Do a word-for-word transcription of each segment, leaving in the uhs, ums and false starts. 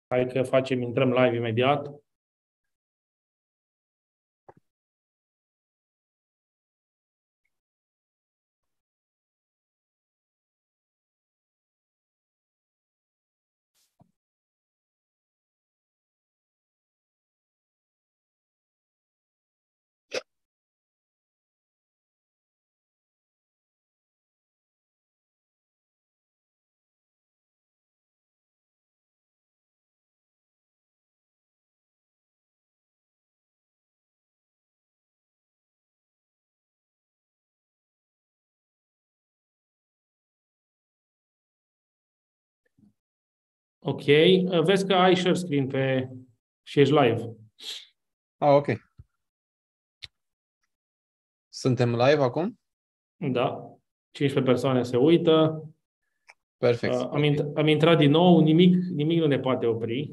Hai că facem, intrăm live imediat. Ok. Vezi că ai share screen pe și ești live. Ah, ok. Suntem live acum? Da. cincisprezece persoane se uită. Perfect. Uh, am, int- am intrat din nou, nimic, nimic nu ne poate opri.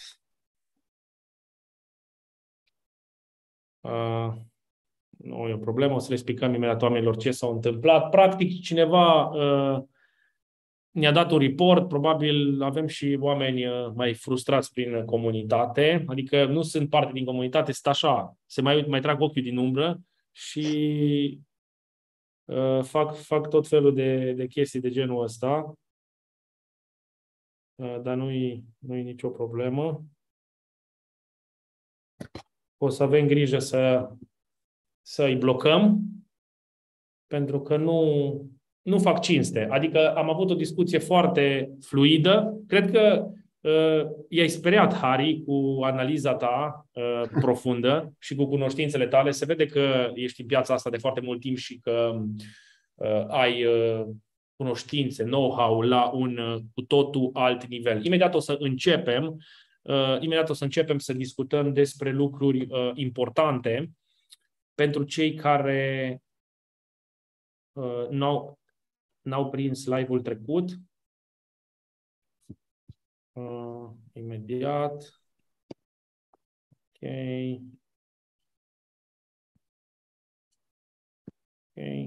Uh, nu e o problemă, o să le explicăm imediat oamenilor ce s-a întâmplat. Practic, cineva uh, ne-a dat un report, probabil avem și oameni uh, mai frustrați prin comunitate, adică nu sunt parte din comunitate, sunt așa, se mai uit, mai trag ochiul din umbră și uh, fac, fac tot felul de, de chestii de genul ăsta, uh, dar nu-i, nu-i nicio problemă. O să avem grijă să, să îi blocăm, pentru că nu, nu fac cinste. Adică am avut o discuție foarte fluidă. Cred că uh, i-ai speriat, Harry, cu analiza ta uh, profundă și cu cunoștințele tale. Se vede că ești în piața asta de foarte mult timp și că uh, ai uh, cunoștințe, know-how la un uh, cu totul alt nivel. Imediat o să începem, uh, imediat o să începem să discutăm despre lucruri uh, importante pentru cei care Uh, n-au, n-au prins live-ul trecut. Uh, imediat. Ok. Ok.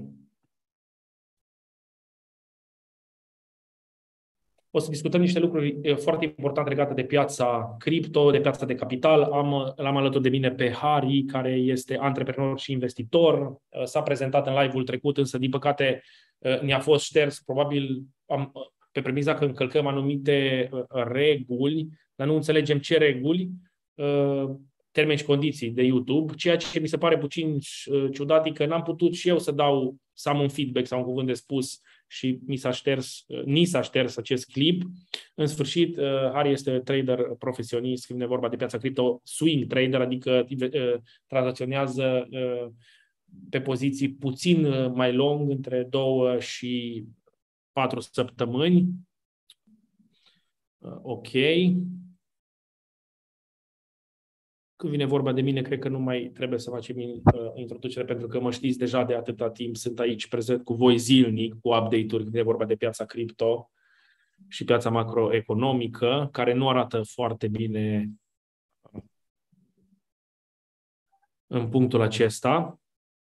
O să discutăm niște lucruri uh, foarte importante legate de piața cripto, de piața de capital. Am, l-am alături de mine pe Harry, care este antreprenor și investitor. Uh, s-a prezentat în live-ul trecut, însă, din păcate, uh, ne-a fost șters. Probabil am, pe premiza că încălcăm anumite uh, reguli, dar nu înțelegem ce reguli, uh, termeni și condiții de YouTube, ceea ce mi se pare puțin uh, ciudat, e că n-am putut și eu să dau, să am un feedback sau un cuvânt de spus și mi s-a șters, ni s-a șters acest clip. În sfârșit, Harry este trader profesionist, când e vorba de piața cripto, swing trader, adică tranzacționează pe poziții puțin mai lung, între două și patru săptămâni. Ok. Când vine vorba de mine, cred că nu mai trebuie să facem introducere, pentru că mă știți deja de atâta timp. Sunt aici prezent cu voi zilnic, cu update-uri când e vorba de piața cripto și piața macroeconomică, care nu arată foarte bine în punctul acesta.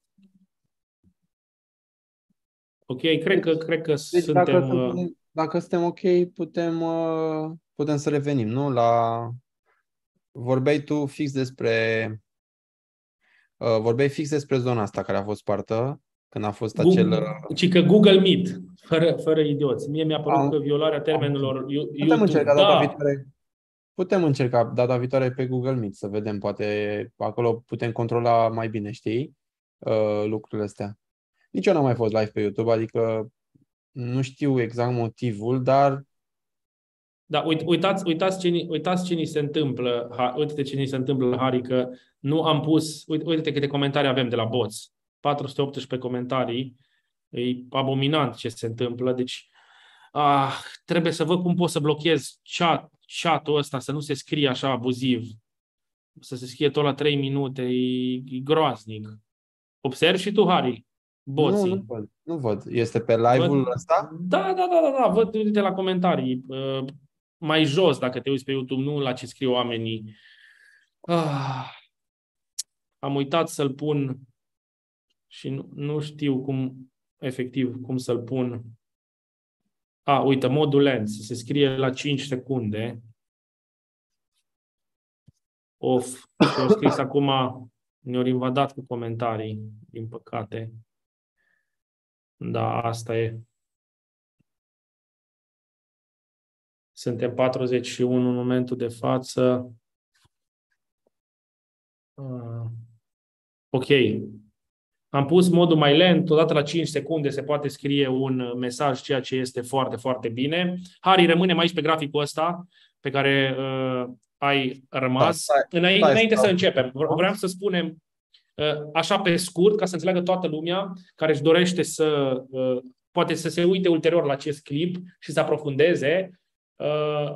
Ok, cred Deci, că, cred că deci suntem... dacă, suntem, dacă suntem ok, putem, uh, putem să revenim, nu? La... Vorbeai tu fix despre... Uh, vorbeai fix despre zona asta care a fost spartă, când a fost acel... Uh, ci că Google Meet, fără, fără idioți. Mie mi-a părut am, că violarea am, termenelor putem YouTube, încerca data da, viitoare. Putem încerca data viitoare pe Google Meet să vedem, poate acolo putem controla mai bine, știi, uh, lucrurile astea. Nici eu n-am mai fost live pe YouTube, adică nu știu exact motivul, dar da, uit, uitați, uitați, ce ni, uitați ce ni se întâmplă, ha, uite ce ni se întâmplă, Harry, că nu am pus, uite, uite câte comentarii avem de la bots, patru sute optsprezece comentarii, e abominant ce se întâmplă, deci ah, trebuie să văd cum pot să blochez chat, chat-ul ăsta, să nu se scrie așa abuziv, să se scrie tot la trei minute, e, e groaznic. Observi și tu, Harry, nu, nu boții. văd. Nu văd. Este pe Văd, live-ul ăsta? da, da, da, da, da, văd, uite la comentarii. Uh, mai jos, dacă te uiți pe YouTube, nu la ce scriu oamenii. Ah, am uitat să-l pun și nu, nu știu cum, efectiv, cum să-l pun. A, uite, modul lens, se scrie la cinci secunde. off. Și au scris acum, ne-au invadat cu comentarii, din păcate. Da, asta e. Suntem patruzeci și unu în momentul de față. Uh, ok. Am pus modul mai lent, odată la cinci secunde se poate scrie un mesaj, ceea ce este foarte, foarte bine. Harry, rămânem aici pe graficul ăsta pe care uh, ai rămas. Da, stai, înainte stai, înainte stai. să începem, vreau să spunem uh, așa pe scurt, ca să înțeleagă toată lumea care își dorește să, uh, poate să se uite ulterior la acest clip și să aprofundeze. Uh,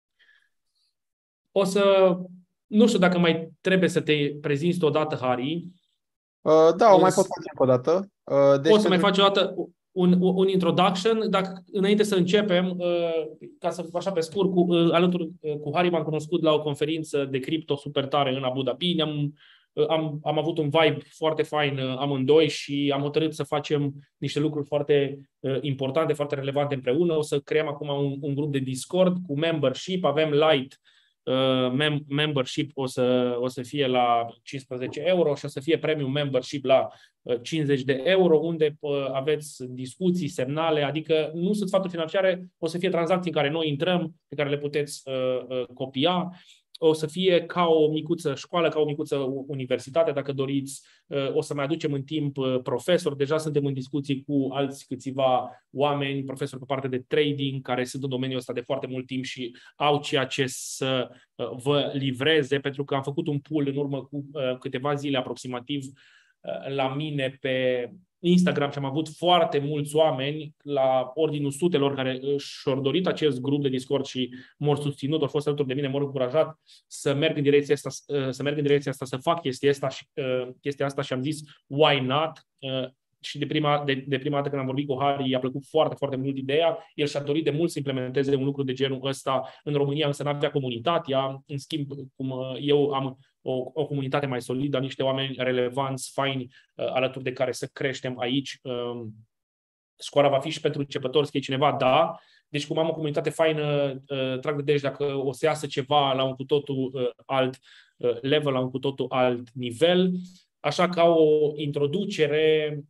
o să, nu știu dacă mai trebuie să te prezinți odată, Harry. Uh, da, o mai pot face încă o dată. Uh, deci o să pentru... mai faci o dată un, un introduction. Dacă, înainte să începem, uh, ca să așa pe scurt, cu, uh, alături uh, cu Harry m-am cunoscut la o conferință de cripto super tare în Abu Dhabi. Ne-am, uh, am, am avut un vibe foarte fain uh, amândoi și am hotărât să facem niște lucruri foarte uh, importante, foarte relevante împreună. O să creăm acum un, un grup de Discord cu membership. Avem Lite. Uh, mem- membership o să, o să fie la cincisprezece euro și o să fie premium membership la uh, cincizeci de euro, unde uh, aveți discuții, semnale, adică nu sunt sfaturi financiare, o să fie tranzacții în care noi intrăm, pe care le puteți uh, uh, copia. O să fie ca o micuță școală, ca o micuță universitate, dacă doriți. O să mai aducem în timp profesori. Deja suntem în discuții cu alți câțiva oameni, profesori pe partea de trading, care sunt în domeniul ăsta de foarte mult timp și au ceea ce să vă livreze, pentru că am făcut un pool în urmă cu câteva zile aproximativ la mine pe Instagram și am avut foarte mulți oameni la ordinul sutelor care și-au dorit acest grup de Discord și m-au susținut, au fost alături de mine, m-au încurajat să merg în direcția asta, să merg în direcția asta, să fac chestia asta și, chestia asta și am zis why not? Și de prima, de, de prima dată când am vorbit cu Harry, i-a plăcut foarte, foarte mult ideea. El și-a dorit de mult să implementeze un lucru de genul ăsta în România, însă n-avea comunitatea. În schimb, cum eu am o, o comunitate mai solidă, niște oameni relevanți, faini, uh, alături de care să creștem aici. Uh, școala va fi și pentru începători, scrie cineva, da. Deci cum am o comunitate faină, uh, trag de deci dacă o să iasă ceva la un cu totul uh, alt uh, level, la un cu totul alt nivel. Așa ca o introducere,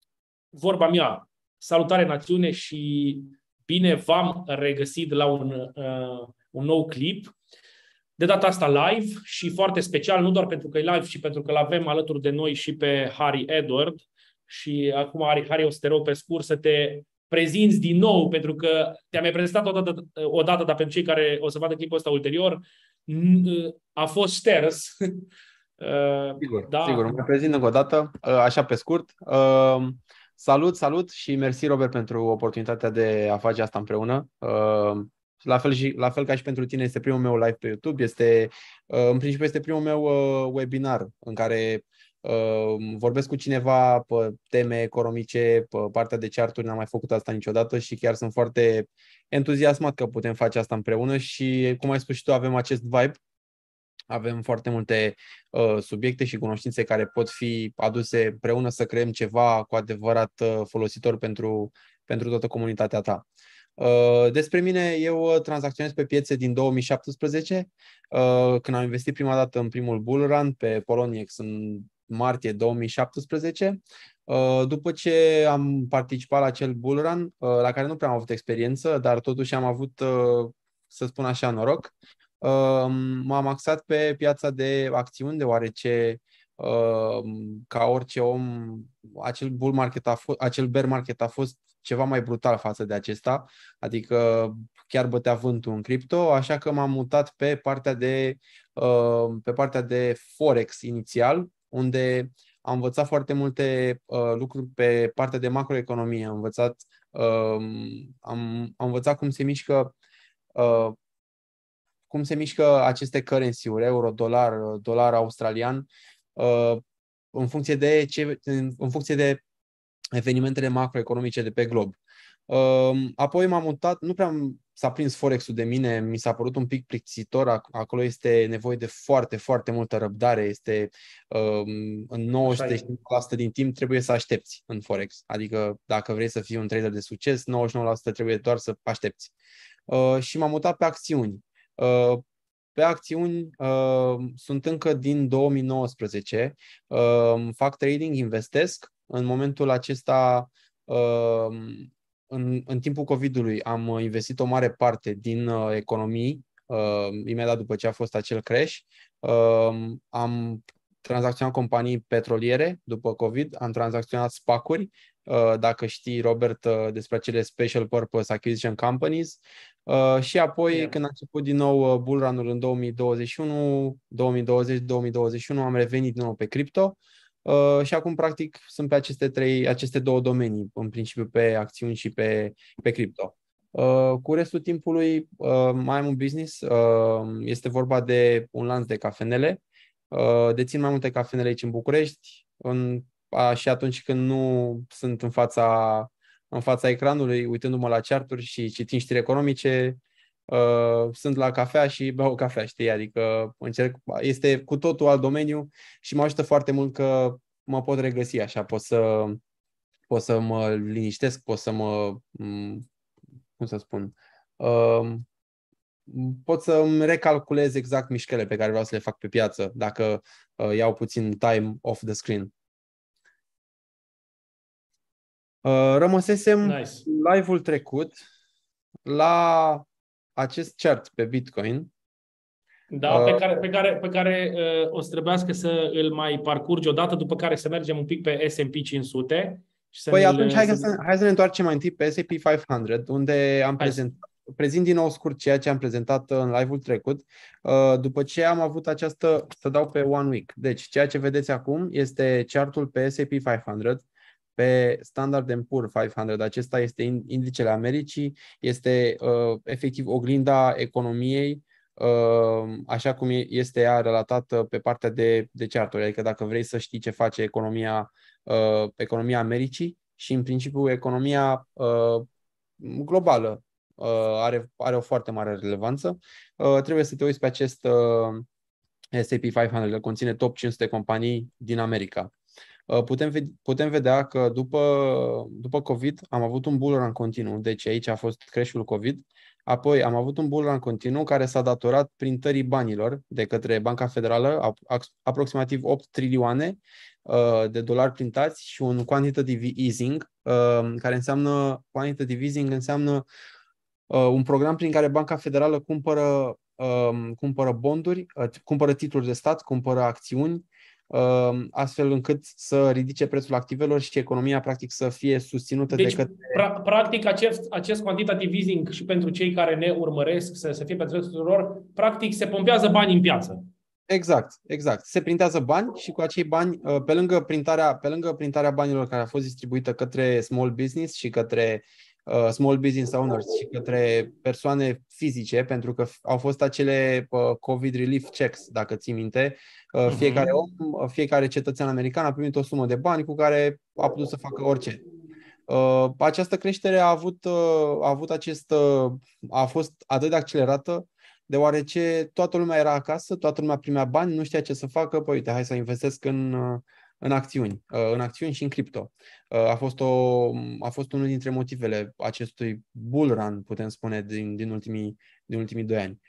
vorba mea, salutare națiune și bine v-am regăsit la un, uh, un nou clip. De data asta live și foarte special, nu doar pentru că e live, ci pentru că l-avem alături de noi și pe Harry Edward. Și acum, Harry, Harry, o să te rog pe scurt să te prezinți din nou, pentru că te-am mai prezentat odată, odată, dar pentru cei care o să vadă clipul ăsta ulterior, a fost șters. Sigur, da. sigur. Mă prezint încă o dată, așa pe scurt. Salut, salut și mersi, Robert, pentru oportunitatea de a face asta împreună. La fel, și, la fel ca și pentru tine, este primul meu live pe YouTube, este, în principiu este primul meu webinar în care vorbesc cu cineva pe teme economice, pe partea de charturi, n-am mai făcut asta niciodată și chiar sunt foarte entuziasmat că putem face asta împreună și, cum ai spus și tu, avem acest vibe. Avem foarte multe uh, subiecte și cunoștințe care pot fi aduse împreună să creăm ceva cu adevărat uh, folositor pentru, pentru toată comunitatea ta. Uh, despre mine, eu tranzacționez pe piețe din două mii șaptesprezece, uh, când am investit prima dată în primul bull run pe Poloniex în martie două mii șaptesprezece. Uh, după ce am participat la acel bull run, uh, la care nu prea am avut experiență, dar totuși am avut, uh, să spun așa, noroc. M-am axat pe piața de acțiuni, deoarece, ca orice om, acel bull market a fost, acel bear market a fost ceva mai brutal față de acesta, adică chiar bătea vântul în cripto, așa că m-am mutat pe partea de, pe partea de Forex inițial, unde am învățat foarte multe lucruri pe partea de macroeconomie. Am învățat, am, am învățat cum se mișcă cum se mișcă aceste currency-uri, euro, dolar, dolar australian, în funcție de, ce, în funcție de evenimentele macroeconomice de pe glob. Apoi m-am mutat, nu prea s-a prins Forex-ul de mine, mi s-a părut un pic plictisitor, acolo este nevoie de foarte, foarte multă răbdare, este în nouăzeci și nouă la sută din timp trebuie să aștepți în Forex, adică dacă vrei să fii un trader de succes, nouăzeci și nouă la sută trebuie doar să aștepți. Și m-am mutat pe acțiuni. pe acțiuni uh, sunt încă din două mii nouăsprezece. Uh, fac trading, investesc. În momentul acesta, uh, în, în timpul COVID-ului, am investit o mare parte din uh, economii, uh, imediat după ce a fost acel crash. Uh, am tranzacționat companii petroliere după COVID, am tranzacționat SPAC-uri, dacă știi, Robert, despre acele Special Purpose Acquisition Companies. Și apoi, yeah. când a început din nou bull run-ul în două mii douăzeci și unu, două mii douăzeci, două mii douăzeci și unu, am revenit din nou pe cripto. Și acum, practic, sunt pe aceste, trei, aceste două domenii, în principiu pe acțiuni și pe, pe cripto. Cu restul timpului mai am un business, este vorba de un lanț de cafenele. Dețin mai multe cafenele aici în București, în, a, și atunci când nu sunt în fața, în fața ecranului, uitându-mă la charturi și citind știri economice, uh, sunt la cafea și beau cafea, știi? Adică încerc, este cu totul alt domeniu și mă ajută foarte mult că mă pot regăsi așa, pot să, pot să mă liniștesc, pot să mă, cum să spun, uh, pot să îmi recalculez exact mișcările pe care vreau să le fac pe piață, dacă uh, iau puțin time off the screen. Uh, rămăsesem nice. live-ul trecut la acest chart pe Bitcoin. Da, uh, pe care, pe care, pe care uh, o să trebuiască să îl mai parcurgi odată, după care să mergem un pic pe S and P cinci sute. Și să păi ne atunci hai, să... să, hai să ne întoarcem mai întâi pe S and P cinci sute, unde am prezentat, prezint din nou scurt ceea ce am prezentat în live-ul trecut. După ce am avut această, să dau pe one week. Deci ceea ce vedeți acum este chartul pe S and P cinci sute, pe Standard and Poor cinci sute. Acesta este indicele Americii, este uh, efectiv oglinda economiei, uh, așa cum este ea relatată pe partea de, de charturi. Adică dacă vrei să știi ce face economia Uh, economia Americii și în principiu economia uh, globală uh, are, are o foarte mare relevanță. Uh, trebuie să te uiți pe acest uh, S and P cinci sute, care conține top cinci sute companii din America. Uh, putem, putem vedea că după, după COVID am avut un bull run continuu, deci aici a fost crash-ul COVID. Apoi am avut un bull run continuu care s-a datorat printării banilor de către Banca Federală, aproximativ opt trilioane de dolari printați și un quantitative easing, care înseamnă, quantitative easing înseamnă un program prin care Banca Federală cumpără, cumpără bonduri, cumpără titluri de stat, cumpără acțiuni, astfel încât să ridice prețul activelor și economia practic să fie susținută deci, de către... Pra- practic acest, acest quantitative easing și pentru cei care ne urmăresc să, să fie pe dreptul lor, practic se pompează bani în piață. Exact, exact. Se printează bani și cu acei bani, pe lângă printarea, pe lângă printarea banilor care a fost distribuită către small business și către uh, small business owners și către persoane fizice, pentru că au fost acele uh, COVID relief checks, dacă ții minte, uh, fiecare om, fiecare cetățean american a primit o sumă de bani cu care a putut să facă orice. Uh, această creștere a avut, uh, a avut acest, uh, a fost atât de accelerată deoarece toată lumea era acasă, toată lumea primea bani, nu știa ce să facă, păi uite, hai să investesc în, în acțiuni, în acțiuni și în cripto. A fost, o, a fost unul dintre motivele acestui bull run, putem spune, din, din, ultimii, din ultimii doi ani.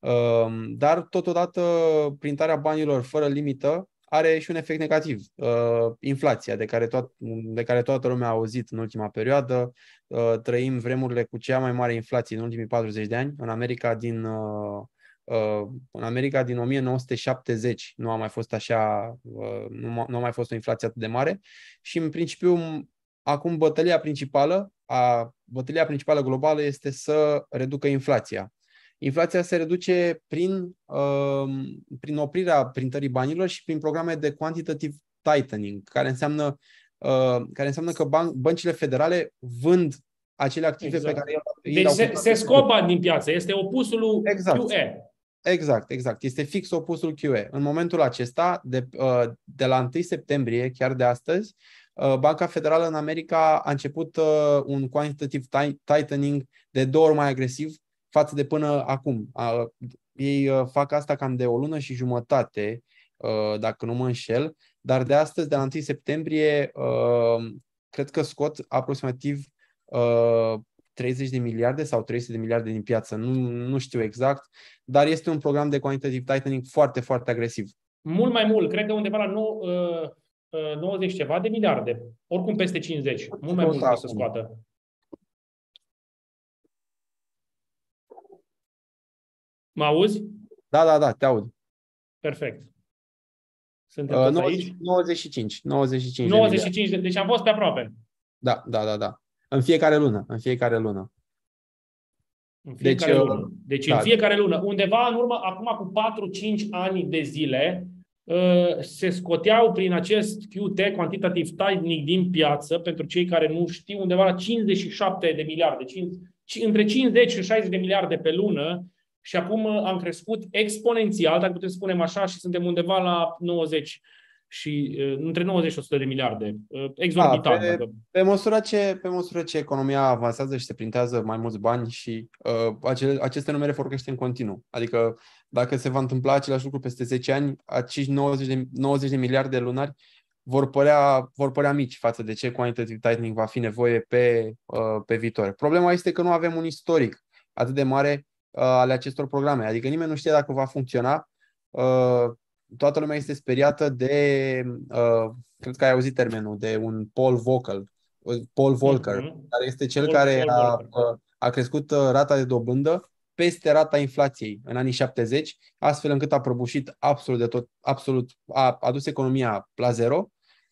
Dar totodată printarea banilor fără limită are și un efect negativ. Uh, inflația, de care, toat, de care toată lumea a auzit în ultima perioadă. Uh, trăim vremurile cu cea mai mare inflație în ultimii patruzeci de ani. În America din, uh, uh, în America din o mie nouă sute șaptezeci nu a mai fost așa, uh, nu, nu a mai fost o inflație atât de mare. Și în principiu, acum bătălia principală, a, bătălia principală globală este să reducă inflația. Inflația se reduce prin, uh, prin oprirea printării banilor și prin programe de quantitative tightening, care înseamnă, uh, care înseamnă că ban- băncile federale vând acele active exact. pe care ei deci au se, se scot bani din piață. Este opusul lui exact. Q E. Exact, exact. Este fix opusul Q E. În momentul acesta, de, uh, de la întâi septembrie, chiar de astăzi, uh, Banca Federală în America a început uh, un quantitative tightening de două ori mai agresiv față de până acum. Ei fac asta cam de o lună și jumătate, dacă nu mă înșel, dar de astăzi, de la întâi septembrie, cred că scot aproximativ treizeci de miliarde sau trei sute de miliarde din piață, nu, nu știu exact, dar este un program de quantitative tightening foarte, foarte agresiv. Mult mai mult, cred că undeva la nouăzeci ceva de miliarde, oricum peste cincizeci, mult mai mult o să scoată. Mă auzi? Da, da, da, te aud. Perfect. Suntem toți aici? nouăzeci și cinci. nouăzeci și cinci, nouăzeci și cinci de, deci am fost pe aproape. Da, da, da, da. În fiecare lună, în fiecare lună. În fiecare deci, lună. Deci da. în fiecare lună. Undeva în urmă, acum cu patru cinci ani de zile, se scoteau prin acest Q T, quantitative tightening, din piață, pentru cei care nu știu, undeva la cincizeci și șapte de miliarde, între cincizeci și șaizeci de miliarde pe lună, și acum am crescut exponențial, dacă putem spune așa, și suntem undeva la nouăzeci și între nouăzeci și o sută de miliarde. Exorbitant. Da, pe, pe, măsură ce, pe măsură ce economia avansează și se printează mai mulți bani și uh, acele, aceste numere vor crește în continuu. Adică dacă se va întâmpla același lucru peste zece ani, acești nouăzeci de, nouăzeci de miliarde lunari vor părea, vor părea mici față de ce quantitative tightening va fi nevoie pe, uh, pe viitor. Problema este că nu avem un istoric atât de mare uh, ale acestor programe. Adică nimeni nu știe dacă va funcționa. Uh, toată lumea este speriată de, uh, cred că ai auzit termenul, de un Paul Volcker, Paul Volcker, mm-hmm. care este cel Paul, care Paul a, uh, a crescut uh, rata de dobândă peste rata inflației în anii șaptezeci, astfel încât a prăbușit absolut de tot, absolut, a adus economia la zero,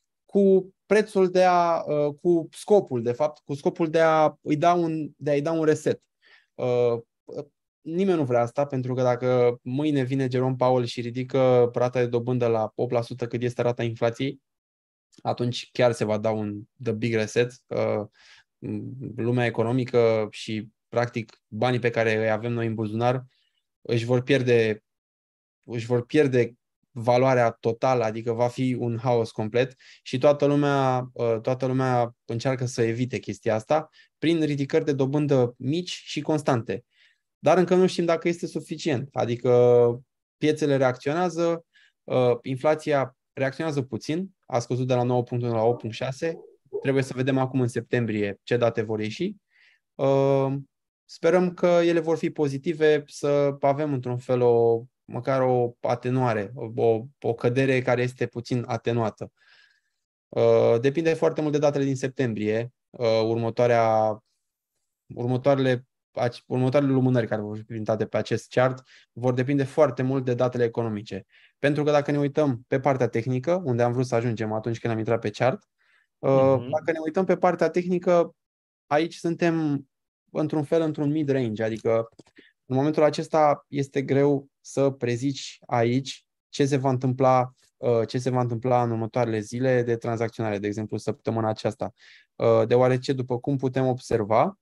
cu prețul de a, uh, cu scopul, de fapt, cu scopul de a îi da un, de a-i da un reset. Uh, Nimeni nu vrea asta, pentru că dacă mâine vine Jerome Powell și ridică rata de dobândă la opt la sută cât este rata inflației, atunci chiar se va da un the big reset. Uh, lumea economică și, practic, banii pe care îi avem noi în buzunar își vor pierde, își vor pierde valoarea totală, adică va fi un haos complet și toată lumea, uh, toată lumea încearcă să evite chestia asta prin ridicări de dobândă mici și constante. Dar încă nu știm dacă este suficient. Adică piețele reacționează, uh, inflația reacționează puțin, a scăzut de la nouă virgulă unu la opt virgulă șase. Trebuie să vedem acum în septembrie ce date vor ieși. Uh, sperăm că ele vor fi pozitive, să avem într-un fel o, măcar o atenuare, o, o cădere care este puțin atenuată. Uh, depinde foarte mult de datele din septembrie. Uh, următoarea, următoarele Următoarele lumânări care vor fi printate pe acest chart vor depinde foarte mult de datele economice. Pentru că dacă ne uităm pe partea tehnică, unde am vrut să ajungem atunci când am intrat pe chart, uh-huh. dacă ne uităm pe partea tehnică, aici suntem într-un fel într-un mid-range, adică în momentul acesta este greu să prezici aici ce se va întâmpla, ce se va întâmpla în următoarele zile de tranzacționare, de exemplu săptămâna aceasta, deoarece, după cum putem observa,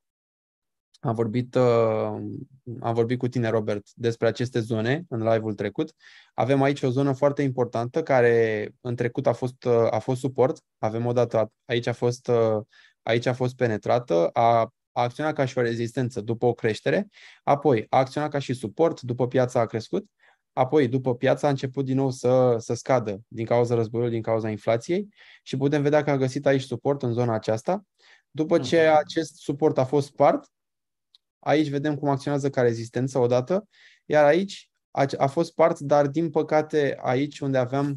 Am vorbit, uh, am vorbit cu tine, Robert, despre aceste zone în live-ul trecut. Avem aici o zonă foarte importantă care în trecut a fost, uh, a fost suport. Avem o dată, aici a fost, uh, aici a fost penetrată, a, a acționat ca și o rezistență după o creștere, apoi a acționat ca și suport după piața a crescut, apoi după piața a început din nou să, să scadă din cauza războiului, din cauza inflației și putem vedea că a găsit aici suport în zona aceasta. După ce acest suport a fost spart, aici vedem cum acționează ca rezistență odată, iar aici a, a fost spart, dar din păcate aici unde aveam,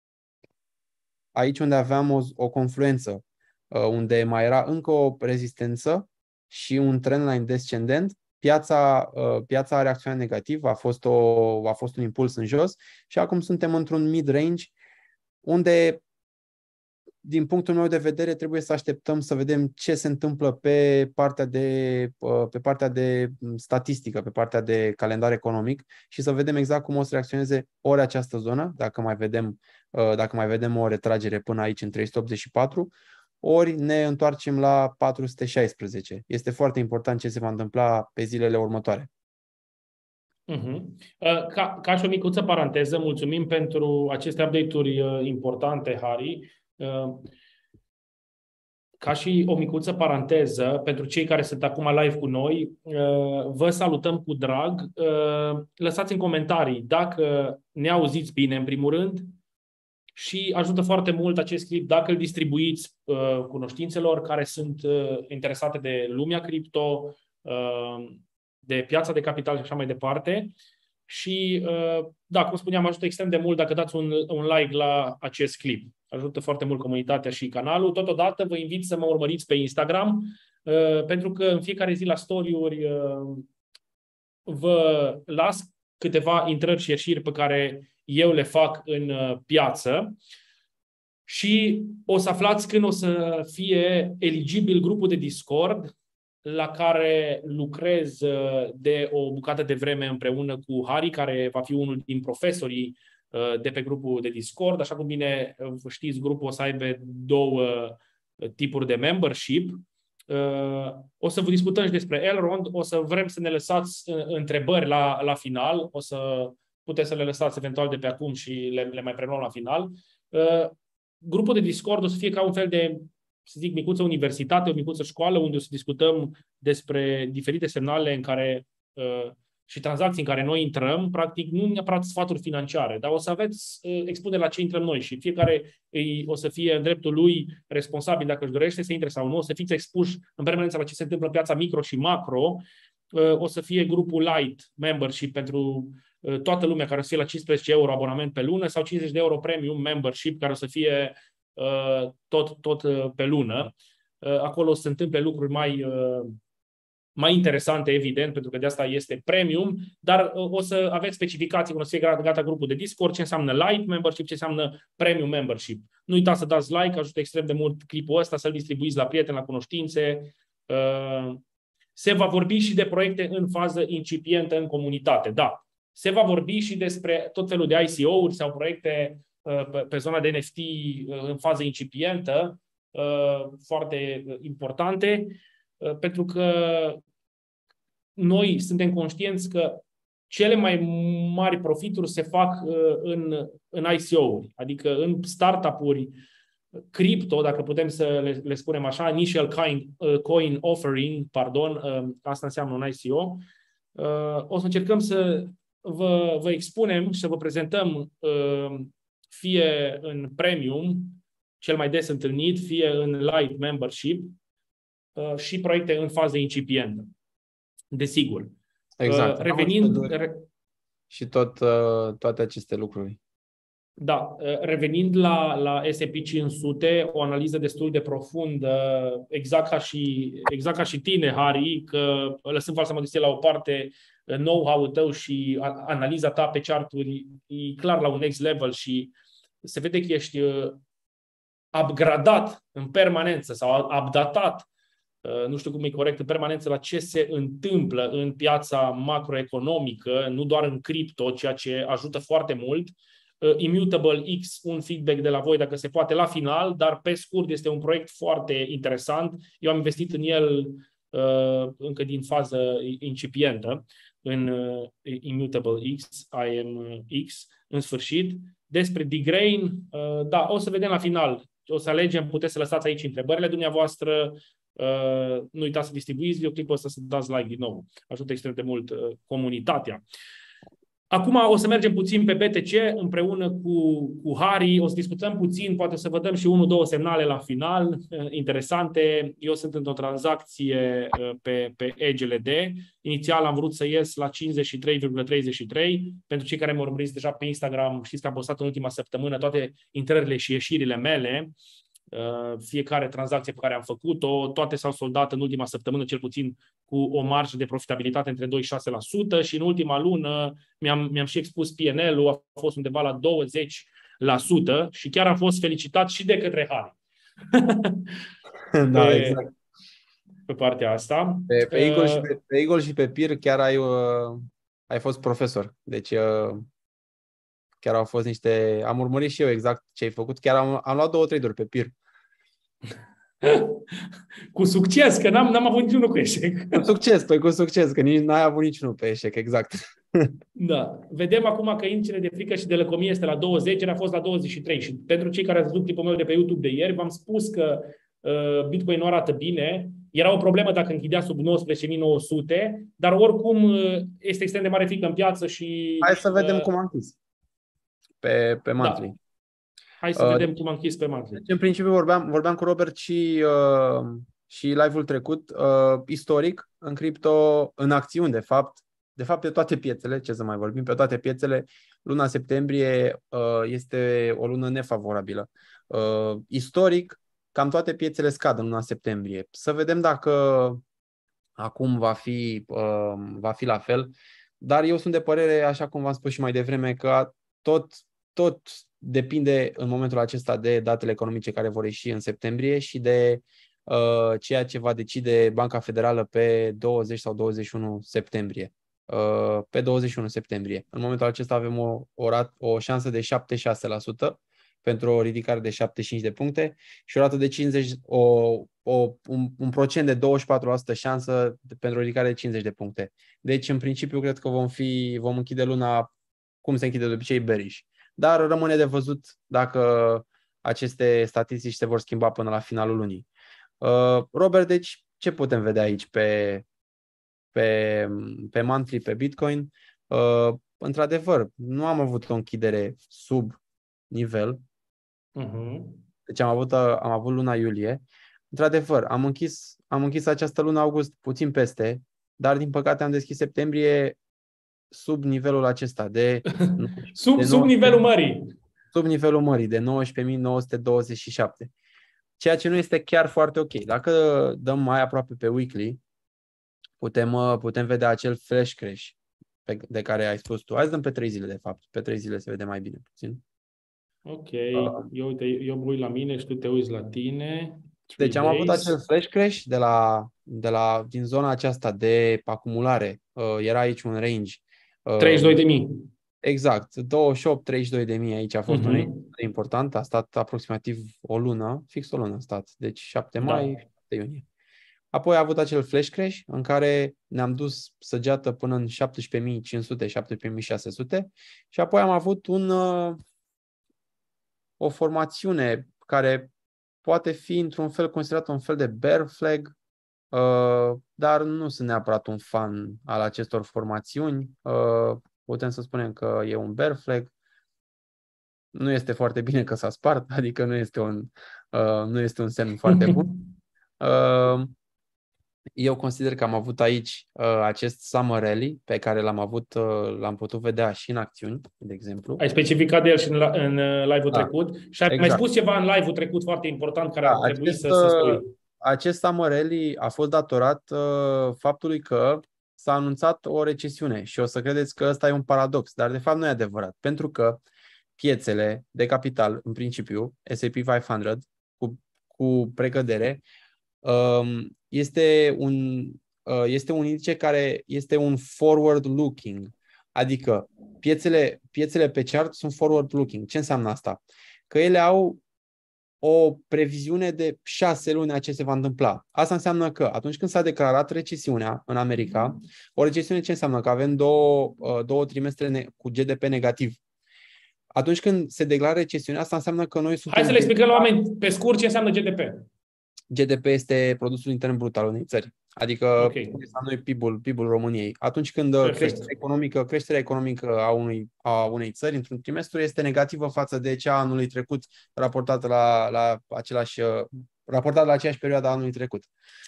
aici unde aveam o, o confluență, unde mai era încă o rezistență și un trendline descendent, piața, piața a reacționat negativ, a fost, o, a fost un impuls în jos și acum suntem într-un mid-range unde, din punctul meu de vedere, trebuie să așteptăm să vedem ce se întâmplă pe partea de, pe partea de statistică, pe partea de calendar economic și să vedem exact cum o să reacționeze ori această zonă, dacă mai vedem, dacă mai vedem o retragere până aici în trei sute optzeci și patru, ori ne întoarcem la patru sute șaisprezece. Este foarte important ce se va întâmpla pe zilele următoare. Uh-huh. Ca, ca și o micuță paranteză, mulțumim pentru aceste update-uri importante, Harry. Ca și o micuță paranteză, pentru cei care sunt acum live cu noi, vă salutăm cu drag. Lăsați în comentarii dacă ne auziți bine, în primul rând, și ajută foarte mult acest clip dacă îl distribuiți uh, cunoștințelor care sunt uh, interesate de lumea cripto, uh, de piața de capital și așa mai departe. Și, uh, da, cum spuneam, ajută extrem de mult dacă dați un, un like la acest clip. Ajută foarte mult comunitatea și canalul. Totodată vă invit să mă urmăriți pe Instagram, uh, pentru că în fiecare zi la story-uri uh, vă las câteva intrări și ieșiri pe care eu le fac în uh, piață și o să aflați când o să fie eligibil grupul de Discord la care lucrez uh, de o bucată de vreme împreună cu Hari, care va fi unul din profesorii uh, de pe grupul de Discord. Așa cum bine știți, grupul o să aibă două tipuri de membership. Uh, o să vă discutăm și despre Elrond, o să vrem să ne lăsați uh, întrebări la, la final, o să puteți să le lăsați eventual de pe acum și le, le mai preluăm la final. Uh, grupul de Discord o să fie ca un fel de, să zic, micuță universitate, o micuță școală, unde o să discutăm despre diferite semnale în care, uh, și tranzacții în care noi intrăm, practic nu neapărat sfaturi financiare, dar o să aveți uh, expunere la ce intrăm noi și fiecare îi, o să fie în dreptul lui responsabil, dacă își dorește să intre sau nu, o să fiți expuși în permanență la ce se întâmplă în piața micro și macro, uh, o să fie grupul Light Membership pentru uh, toată lumea, care o să fie la cincisprezece euro abonament pe lună sau cincizeci de euro Premium Membership, care o să fie uh, tot, tot uh, pe lună. Uh, acolo o să se întâmple lucruri mai... Uh, mai interesante, evident, pentru că de asta este premium, dar o să aveți specificații când o să fie gata, gata grupul de Discord, ce înseamnă Light Membership, ce înseamnă Premium Membership. Nu uitați să dați like, ajută extrem de mult clipul ăsta, să-l distribuiți la prieteni, la cunoștințe. Se va vorbi și de proiecte în fază incipientă în comunitate, da. Se va vorbi și despre tot felul de I C O-uri sau proiecte pe zona de N F T în fază incipientă, foarte importante, pentru că noi suntem conștienți că cele mai mari profituri se fac în, în I C O-uri, adică în startup-uri cripto, dacă putem să le, le spunem așa, initial coin, coin offering, pardon, asta înseamnă un I C O. O să încercăm să vă, vă expunem și să vă prezentăm fie în premium, cel mai des întâlnit, fie în light membership, și proiecte în fază incipientă. Desigur. Exact. Revenind... Și tot, toate aceste lucruri. Da. Revenind la, la S and P cinci sute, o analiză destul de profundă, exact ca și, exact ca și tine, Hari, că lăsând falsa modestie la o parte, know-how-ul tău și analiza ta pe charturi e clar la un next level și se vede că ești upgradat în permanență sau updatat, nu știu cum e corect, în permanență la ce se întâmplă în piața macroeconomică, nu doar în cripto, ceea ce ajută foarte mult. Immutable X, un feedback de la voi, dacă se poate, la final, dar pe scurt este un proiect foarte interesant. Eu am investit în el uh, încă din fază incipientă, în uh, Immutable X, I M X, în sfârșit. Despre Dgrain, uh, da, o să vedem la final. O să alegem, puteți să lăsați aici întrebările dumneavoastră. Uh, nu uitați să distribuiți videoclipul ăsta, să dați like din nou. Ajută extrem de mult uh, comunitatea. Acum o să mergem puțin pe B T C împreună cu, cu Hari, o să discutăm puțin, poate să vă dăm și unul, două semnale la final, uh, interesante. Eu sunt într-o tranzacție uh, pe, pe E G L D. Inițial am vrut să ies la cincizeci și trei virgulă treizeci și trei. Pentru cei care mă urmăriți deja pe Instagram, știți că am postat în ultima săptămână toate intrările și ieșirile mele. Fiecare tranzacție pe care am făcut-o, toate s-au soldat în ultima săptămână, cel puțin cu o marjă de profitabilitate între doi și șase la sută și în ultima lună mi-am, mi-am și expus P and L-ul, a fost undeva la douăzeci la sută și chiar am fost felicitat și de către Hari. Da, pe, exact. Pe partea asta. Pe, pe, Eagle, uh, și pe, pe Eagle și pe Peer chiar ai, uh, ai fost profesor. Deci uh, chiar au fost niște... Am urmărit și eu exact ce ai făcut. Chiar am, am luat două trade-uri pe Peer. Cu succes, că n-am, n-am avut niciunul cu eșec. Cu succes, păi cu succes, că nici n-ai avut niciunul pe eșec, exact. Da. Vedem acum că indicele de frică și de lăcomie este la douăzeci, a fost la douăzeci și trei. Și pentru cei care ați văzut clipul meu de pe YouTube de ieri, v-am spus că uh, Bitcoin nu arată bine. Era o problemă dacă închidea sub nouăsprezece mii nouă sute, dar oricum uh, este extrem de mare frică în piață și... Hai să vedem uh, cum am închis. Pe, pe monthly. Da. Hai să vedem cum am închis pe monthly. Deci, în principiu, vorbeam, vorbeam cu Robert și, uh, și live-ul trecut, uh, istoric, în cripto, în acțiuni, de fapt, de fapt, pe toate piețele, ce să mai vorbim, pe toate piețele, luna septembrie uh, este o lună nefavorabilă. Uh, istoric, cam toate piețele scad în luna septembrie. Să vedem dacă acum va fi, uh, va fi la fel, dar eu sunt de părere, așa cum v-am spus și mai devreme, că tot, tot depinde în momentul acesta de datele economice care vor ieși în septembrie și de uh, ceea ce va decide Banca Federală pe douăzeci sau douăzeci și unu septembrie. Uh, pe douăzeci și unu septembrie. În momentul acesta avem o, o, rat, o șansă de șaptezeci și șase la sută pentru o ridicare de șaptezeci și cinci de puncte și o rată de cincizeci, o, o, un, un procent de douăzeci și patru la sută șansă de, pentru o ridicare de cincizeci de puncte. Deci, în principiu, cred că vom, fi, vom închide luna cum se închide de obicei, bearish. Dar rămâne de văzut dacă aceste statistici se vor schimba până la finalul lunii. Uh, Robert, deci ce putem vedea aici pe, pe, pe monthly, pe Bitcoin? Uh, într-adevăr, nu am avut o închidere sub nivel. Uh-huh. Deci am avut, am avut luna iulie. Într-adevăr, am închis, am închis această lună august puțin peste, dar din păcate am deschis septembrie sub nivelul acesta de, sub, de sub nivelul mării. Sub nivelul mării de nouăsprezece mii nouă sute douăzeci și șapte. Ceea ce nu este chiar foarte ok. Dacă dăm mai aproape pe weekly, putem, putem vedea acel flash crash pe, de care ai spus tu. Hai să dăm pe trei zile, de fapt. Pe trei zile se vede mai bine puțin. Ok. Uh, eu, uite, eu mă uit la mine și tu te uiți la tine. Deci am days. avut acel flash crash de la, de la, din zona aceasta de acumulare. Uh, era aici un range. Uh, treizeci și doi de mii. Exact. douăzeci și opt treizeci și doi de mii aici a fost uh-huh. un range important. A stat aproximativ o lună. Fix o lună a stat. Deci șapte mai, da. șapte iunie. Apoi a avut acel flash crash în care ne-am dus săgeată până în șaptesprezece mii cinci sute șaptesprezece mii șase sute și apoi am avut un, o formațiune care poate fi într-un fel considerată un fel de bear flag, dar nu sunt neapărat un fan al acestor formațiuni. Putem să spunem că e un bear flag. Nu este foarte bine că s-a spart, adică nu este un, nu este un semn foarte bun. Eu consider că am avut aici uh, acest summer rally pe care l-am avut, uh, l-am putut vedea și în acțiuni, de exemplu. Ai specificat de el și în, în live-ul da, trecut și ai exact. mai spus ceva în live-ul trecut foarte important care da, ar trebui acest, să se spui. Acest summer rally a fost datorat uh, faptui că s-a anunțat o recesiune și o să credeți că ăsta e un paradox, dar de fapt nu e adevărat, pentru că piețele de capital, în principiu, S and P cinci sute, cu, cu precădere, um, Este un, este un indice care este un forward-looking, adică piețele, piețele pe chart sunt forward-looking. Ce înseamnă asta? Că ele au o previziune de șase luni a ce se va întâmpla. Asta înseamnă că atunci când s-a declarat recesiunea în America, o recesiune ce înseamnă? Că avem două, două trimestre cu G D P negativ. Atunci când se declară recesiunea, asta înseamnă că noi suntem... Hai să le explicăm la oameni pe scurt ce înseamnă G D P. G D P este produsul intern brut al unei țări, adică okay. Noi P I B-ul, P I B-ul României. Atunci când creșterea economică, creșterea economică a, unui, a unei țări într-un trimestru este negativă față de cea a anului trecut, raportată la, la, același, raportată la aceeași perioadă a anului trecut.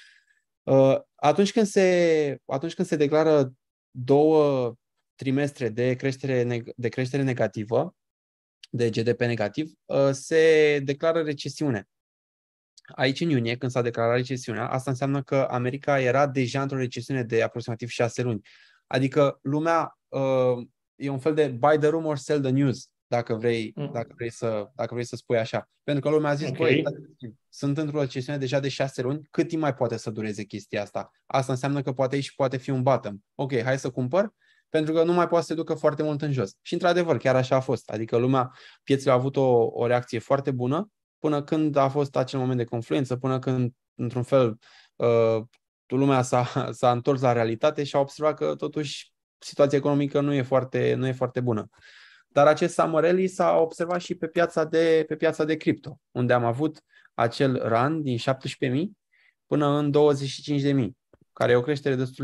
Atunci când se, atunci când se declară două trimestre de creștere, de creștere negativă, de G D P negativ, se declară recesiune. Aici, în iunie, când s-a declarat recesiunea, asta înseamnă că America era deja într-o recesiune de aproximativ șase luni. Adică lumea uh, e un fel de buy the rumor, sell the news, dacă vrei, mm. dacă vrei, să, dacă vrei să spui așa. Pentru că lumea a zis, okay. băi, sunt într-o recesiune deja de șase luni, cât timp mai poate să dureze chestia asta? Asta înseamnă că poate aici poate fi un bottom. Ok, hai să cumpăr, pentru că nu mai poate să se ducă foarte mult în jos. Și într-adevăr, chiar așa a fost. Adică lumea, piețele au avut o, o reacție foarte bună, până când a fost acel moment de confluență, până când, într-un fel, uh, lumea s-a, s-a întors la realitate și a observat că, totuși, situația economică nu e foarte, nu e foarte bună. Dar acest summer rally s-a observat și pe piața de, pe piața de cripto, unde am avut acel run din șaptesprezece mii până în douăzeci și cinci de mii, care e o creștere destul de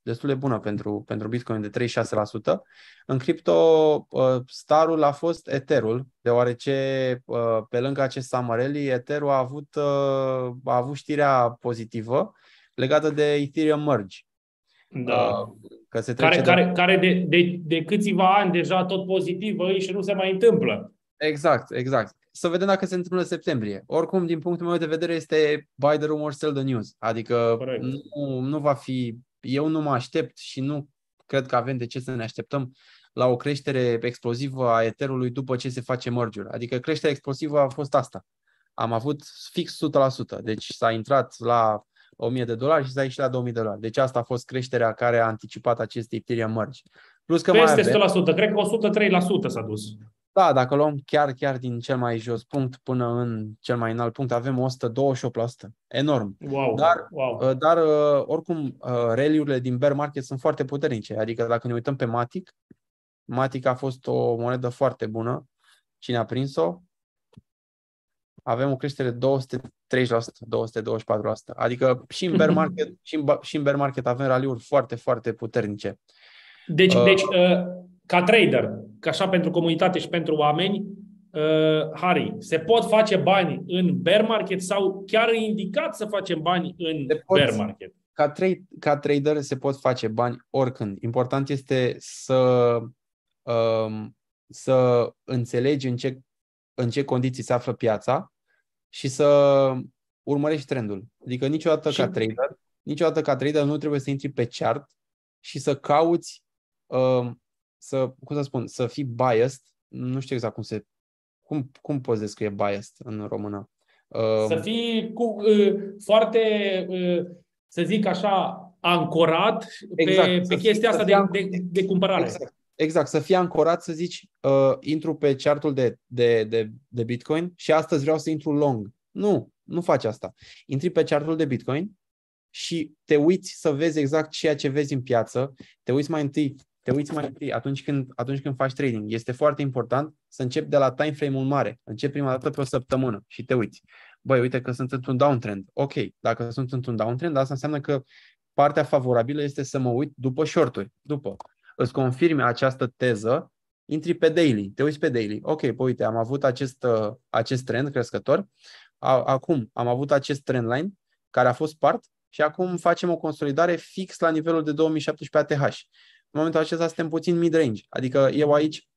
destul de bună pentru, pentru Bitcoin de treizeci și șase la sută. În cripto, uh, starul a fost Etherul, deoarece uh, pe lângă acest summer rally, Etherul a avut, uh, a avut știrea pozitivă legată de Ethereum Merge. Da. Uh, că se Care, trece de... care, care de, de, de câțiva ani deja tot pozitivă și nu se mai întâmplă. Exact, exact. Să vedem dacă se întâmplă în septembrie. Oricum, din punctul meu de vedere, este buy the rumor, sell the news. Adică nu, nu va fi... Eu nu mă aștept și nu cred că avem de ce să ne așteptăm la o creștere explozivă a Etherului după ce se face merge-ul. Adică creșterea explozivă a fost asta. Am avut fix o sută la sută. Deci s-a intrat la o mie de dolari și s-a ieșit la două mii de dolari. Deci asta a fost creșterea care a anticipat acest Ethereum merge. Plus că Peste mai avem, o sută la sută, cred că o sută trei la sută s-a dus. da, dacă luăm chiar, chiar din cel mai jos punct până în cel mai înalt punct, avem o sută douăzeci și opt la sută. Enorm. Wow, Dar, wow. dar oricum, rally-urile din bear market sunt foarte puternice. Adică dacă ne uităm pe Matic, Matic a fost o monedă foarte bună. Cine a prins-o? Avem o creștere de două sute treizeci la sută, două sute douăzeci și patru la sută. Adică și în bear market, și în, și în bear market avem rally-uri foarte, foarte puternice. Deci, uh, deci uh, ca trader, ca așa pentru comunitate și pentru oameni, uh, Harry, se pot face bani în bear market sau chiar e indicat să facem bani în bear market? Ca, trade, ca trader se pot face bani oricând. Important este să, um, să înțelegi în ce, în ce condiții se află piața și să urmărești trendul. Adică niciodată și... ca trader, niciodată ca trader nu trebuie să intri pe chart și să cauți um, să, cum să spun, să fii biased. Nu știu exact cum se cum, cum poți descrie biased în română. Um, să fii cu, uh, foarte uh, să zic așa, ancorat exact, pe, pe chestia asta de, de, de cumpărare. Exact, exact, să fii ancorat, să zici, uh, intru pe chartul de, de, de, de Bitcoin și astăzi vreau să intru long. Nu, nu faci asta. Intri pe chartul de Bitcoin și te uiți să vezi exact ceea ce vezi în piață, te uiți mai întâi, te uiți mai întâi atunci când, atunci când faci trading. Este foarte important să începi de la time frame-ul mare. Începi prima dată pe o săptămână și te uiți. Băi, uite că sunt într-un downtrend. Ok, dacă sunt într-un downtrend, asta înseamnă că partea favorabilă este să mă uit după short-uri. După. Îți confirmi această teză, intri pe daily, te uiți pe daily. Ok, păi uite, am avut acest, uh, acest trend crescător, a, acum am avut acest trend line care a fost spart și acum facem o consolidare fix la nivelul de două mii șaptesprezece A T H. În momentul acesta suntem puțin mid-range, adică eu aici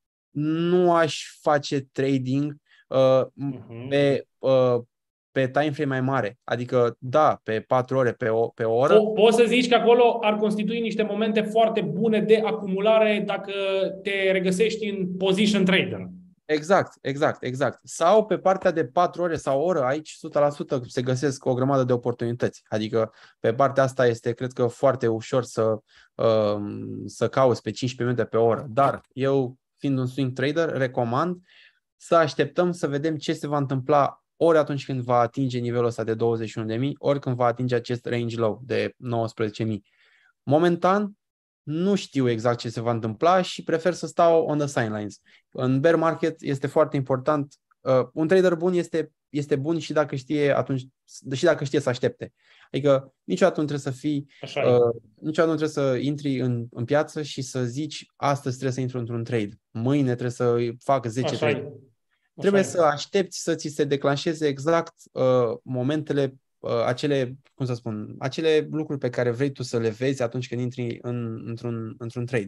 nu aș face trading uh, uh-huh. pe, uh, pe time frame mai mare. Adică, da, pe patru ore, pe o, pe o oră. Po- poți să zici că acolo ar constitui niște momente foarte bune de acumulare dacă te regăsești în position trader. Exact, exact, exact. Sau pe partea de patru ore sau o oră, aici o sută la sută se găsesc o grămadă de oportunități. Adică pe partea asta este, cred că, foarte ușor să, uh, să cauți pe cincisprezece minute pe oră. Dar eu, fiind un swing trader, recomand să așteptăm să vedem ce se va întâmpla ori atunci când va atinge nivelul ăsta de douăzeci și unu de mii, ori când va atinge acest range low de nouăsprezece mii. Momentan, nu știu exact ce se va întâmpla și prefer să stau on the sidelines. În bear market este foarte important. Uh, un trader bun este, este bun și dacă știe atunci, și dacă știe să aștepte. Adică niciodată nu trebuie să fii, uh, niciodată nu trebuie să intri în, în piață și să zici astăzi trebuie să intru într-un trade. Mâine trebuie să fac zece trade. Trebuie să aștepți să ți se declanșeze exact uh, momentele, uh, acele, cum să spun, acele lucruri pe care vrei tu să le vezi atunci când intri în, într-un, într-un trade.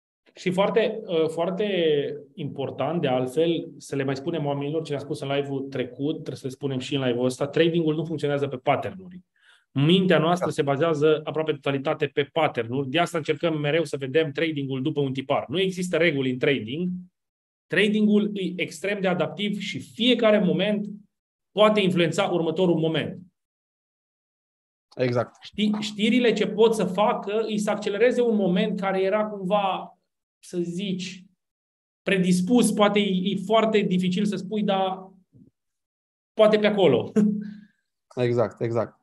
Și foarte, uh, foarte important, de altfel, să le mai spunem oamenilor ce ne-a spus în live-ul trecut, trebuie să le spunem și în live-ul ăsta, tradingul nu funcționează pe pattern-uri. Mintea noastră da. se bazează aproape totalitate pe pattern-uri, de asta încercăm mereu să vedem tradingul după un tipar. Nu există reguli în trading. Tradingul e extrem de adaptiv și fiecare moment poate influența următorul moment. Exact. Știrile ce pot să facă e să accelereze un moment care era cumva, să zici, predispus, poate e, e foarte dificil să spui, dar poate pe acolo. Exact, exact.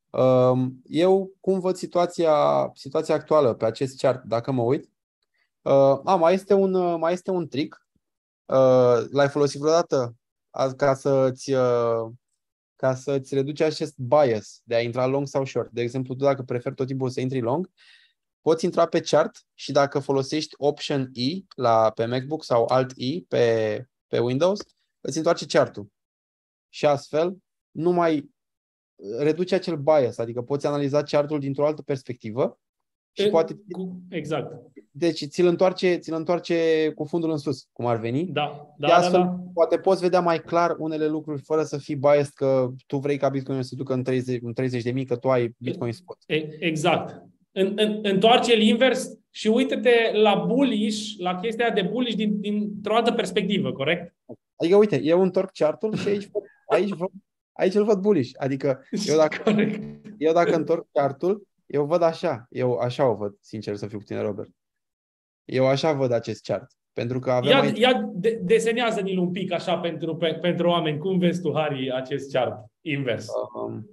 Eu cum văd situația, situația actuală pe acest chart, dacă mă uit, a, mai este un, mai este un trick. Uh, l-ai folosit vreodată ca să-ți, uh, ca să-ți reduci acest bias de a intra long sau short? De exemplu, tu dacă preferi tot timpul să intri long, poți intra pe chart și dacă folosești Option E la, pe MacBook sau Alt E pe, pe Windows, îți întoarce chartul. Și astfel nu mai reduce acel bias, adică poți analiza chartul dintr-o altă perspectivă și E, poate... Exact. Deci ți-l întoarce, ți-l întoarce cu fundul în sus, cum ar veni. Da, da, și astfel, da, da. poate poți vedea mai clar unele lucruri fără să fii biased că tu vrei ca Bitcoin să se ducă în treizeci, în treizeci de mii, că tu ai Bitcoin spot. Exact. În, în, întoarce-l invers și uite-te la bullish, la chestia de bullish din, dintr-o altă perspectivă, corect? Adică, uite, eu întorc chartul și aici, aici, aici îl văd bullish. Adică, eu dacă, eu dacă întorc chartul, eu văd așa. Eu așa o văd, sincer să fiu cu tine, Robert. Eu așa văd acest chart. Pentru că avem ia aici... ia de, desenează-ne-l un pic așa pentru, pe, pentru oameni. Cum vezi tu, Harry, acest chart invers? Um,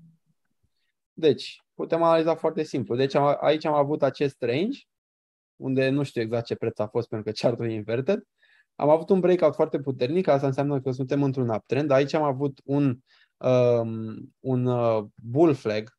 deci, putem analiza foarte simplu. Deci am, aici am avut acest range, unde nu știu exact ce preț a fost pentru că chartul e inverted. Am avut un breakout foarte puternic, asta înseamnă că suntem într-un uptrend. Aici am avut un, um, un uh, bull flag,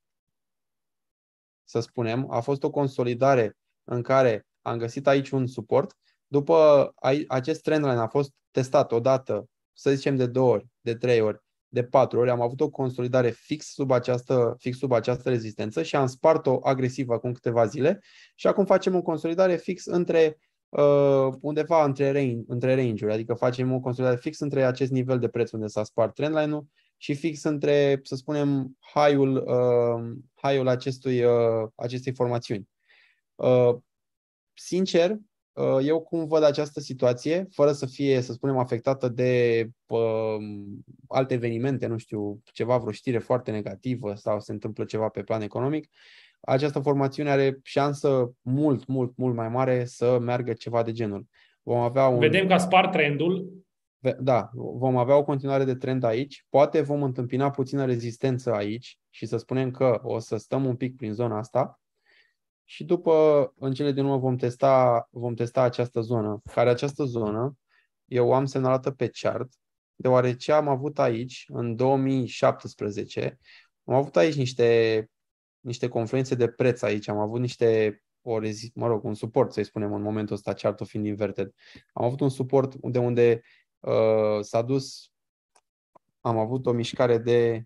să spunem. A fost o consolidare în care am găsit aici un suport. După ai, acest trendline a fost testat odată, să zicem de două ori, de trei ori, de patru ori. Am avut o consolidare fix sub această, fix sub această rezistență și am spart-o agresiv acum câteva zile. Și acum facem o consolidare fix între uh, undeva între, range, între range-uri, adică facem o consolidare fix între acest nivel de preț unde s-a spart trendline-ul și fix între, să spunem, high-ul, uh, high-ul acestui, uh, acestei formațiuni. Uh, sincer, uh, eu cum văd această situație, fără să fie, să spunem, afectată de uh, alte evenimente, nu știu, ceva, vreo știre foarte negativă sau se întâmplă ceva pe plan economic, această formațiune are șansă mult, mult, mult mai mare să meargă ceva de genul. Vom avea un... Vedem că a spart trendul. Da, vom avea o continuare de trend aici. Poate vom întâmpina puțină rezistență aici și să spunem că o să stăm un pic prin zona asta. Și după, în cele din urmă, vom testa, vom testa această zonă. Care această zonă, eu am semnalată pe chart, deoarece am avut aici, în două mii șaptesprezece, am avut aici niște, niște confluențe de preț aici. Am avut niște, o rezi, mă rog, un suport, să-i spunem, în momentul ăsta, chartul fiind inverted. Am avut un suport de unde uh, s-a dus, am avut o mișcare de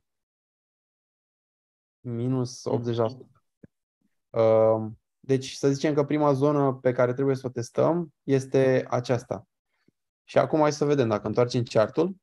minus optzeci la sută. Uh, deci să zicem că prima zonă pe care trebuie să o testăm este aceasta. Și acum hai să vedem dacă întoarcem chartul.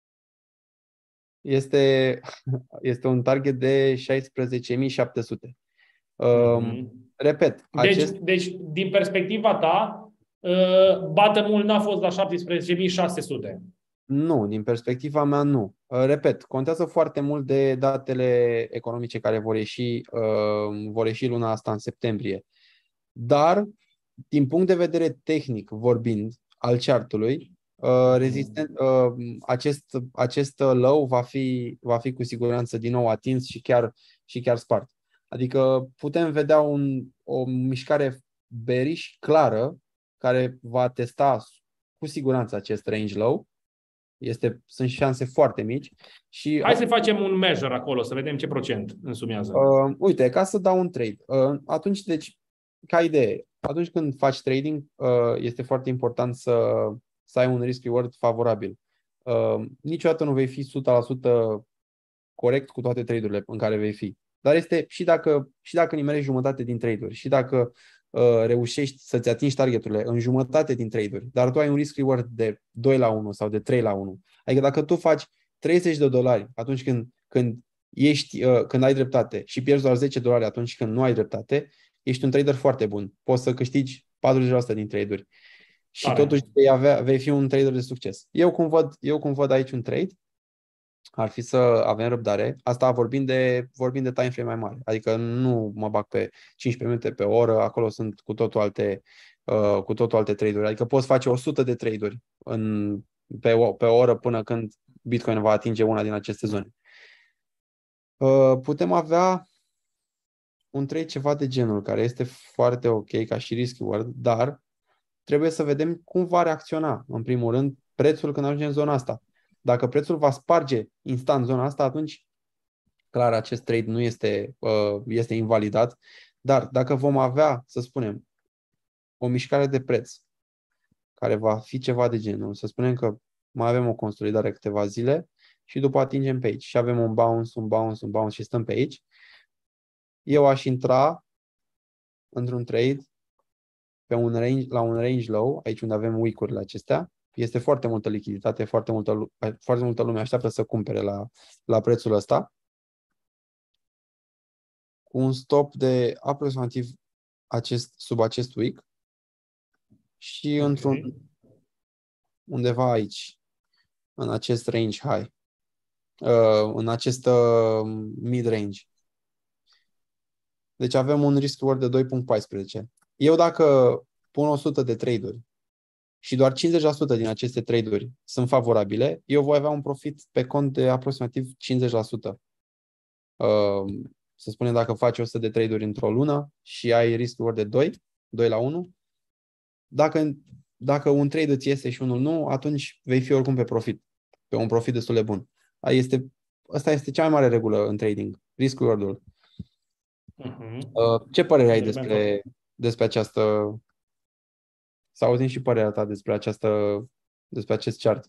Este, este un target de șaisprezece mii șapte sute. Uh, mm-hmm. Repet. Deci, acest... deci, din perspectiva ta, bottom-ul n-a fost la șaptesprezece mii șase sute. Nu, din perspectiva mea nu. Repet, contează foarte mult de datele economice care vor ieși, uh, vor ieși luna asta în septembrie. Dar, din punct de vedere tehnic vorbind, al chartului, uh, rezistent, uh, acest, acest low va fi, va fi cu siguranță din nou atins și chiar, și chiar spart. Adică putem vedea un, o mișcare bearish clară care va testa cu siguranță acest range low. Este, sunt șanse foarte mici. Și hai să facem un measure acolo, să vedem ce procent însumează. Uh, uite, ca să dau un trade. Uh, atunci, deci, ca idee, atunci când faci trading, uh, este foarte important să, să ai un risk-reward favorabil. Uh, niciodată nu vei fi o sută la sută corect cu toate trade-urile în care vei fi. Dar este și dacă, și dacă nimerești jumătate din trade-uri, și dacă uh, reușești să-ți atingi targeturile în jumătate din trade-uri, dar tu ai un risk-reward de doi la unu sau de trei la unu. Adică dacă tu faci treizeci de dolari atunci când, când, ești, uh, când ai dreptate și pierzi doar zece dolari atunci când nu ai dreptate, ești un trader foarte bun. Poți să câștigi patruzeci la sută din trade-uri. Și Are. totuși vei, avea, vei fi un trader de succes. Eu cum văd, eu cum văd aici un trade, ar fi să avem răbdare. Asta vorbind de, vorbind de time frame mai mare. Adică nu mă bag pe cincisprezece minute pe oră, acolo sunt cu totul alte, uh, cu totul alte trade-uri. Adică poți face o sută de trade-uri în, pe, o, pe o oră până când Bitcoin va atinge una din aceste zone. Uh, putem avea un trade ceva de genul, care este foarte ok ca și risk reward, dar trebuie să vedem cum va reacționa, în primul rând, prețul când ajunge în zona asta. Dacă prețul va sparge instant zona asta, atunci clar acest trade nu este, uh, este invalidat. Dar dacă vom avea, să spunem, o mișcare de preț care va fi ceva de genul, să spunem că mai avem o consolidare câteva zile și după atingem pe aici și avem un bounce, un bounce, un bounce și stăm pe aici, eu aș intra într-un trade pe un range, la un range low, aici unde avem week-urile acestea. Este foarte multă lichiditate, foarte multă, foarte multă lume așteaptă să cumpere la, la prețul ăsta. Cu un stop de aproximativ acest, sub acest week și okay. într-un undeva aici, în acest range high, uh, în acest uh, mid-range. Deci avem un risk reward de doi virgulă paisprezece. Eu dacă pun o sută de trade-uri și doar cincizeci la sută din aceste trade-uri sunt favorabile, eu voi avea un profit pe cont de aproximativ cincizeci la sută. Uh, să spunem dacă faci o sută de trade-uri într-o lună și ai risk reward de doi, doi la unu, dacă, dacă un trade îți iese și unul nu, atunci vei fi oricum pe profit, pe un profit destul de bun. Este, asta este cea mai mare regulă în trading, risk reward-ul. Uh-huh. Uh, ce părere ai despre, despre această... Să auzim și părerea ta despre, această, despre acest chart.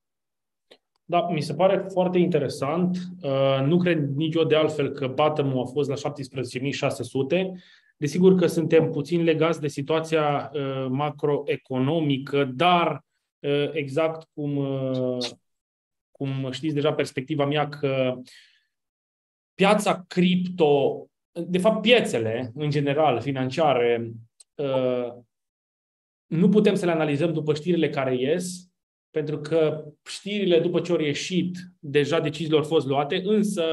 Da, mi se pare foarte interesant. Uh, nu cred nici eu de altfel că bottom-ul a fost la șaptesprezece mii șase sute. Desigur că suntem puțin legați de situația uh, macroeconomică, dar uh, exact cum, uh, cum știți deja perspectiva mea că piața cripto, de fapt piețele în general financiare, uh, nu putem să le analizăm după știrile care ies, pentru că știrile după ce au ieșit, deja deciziile au fost luate, însă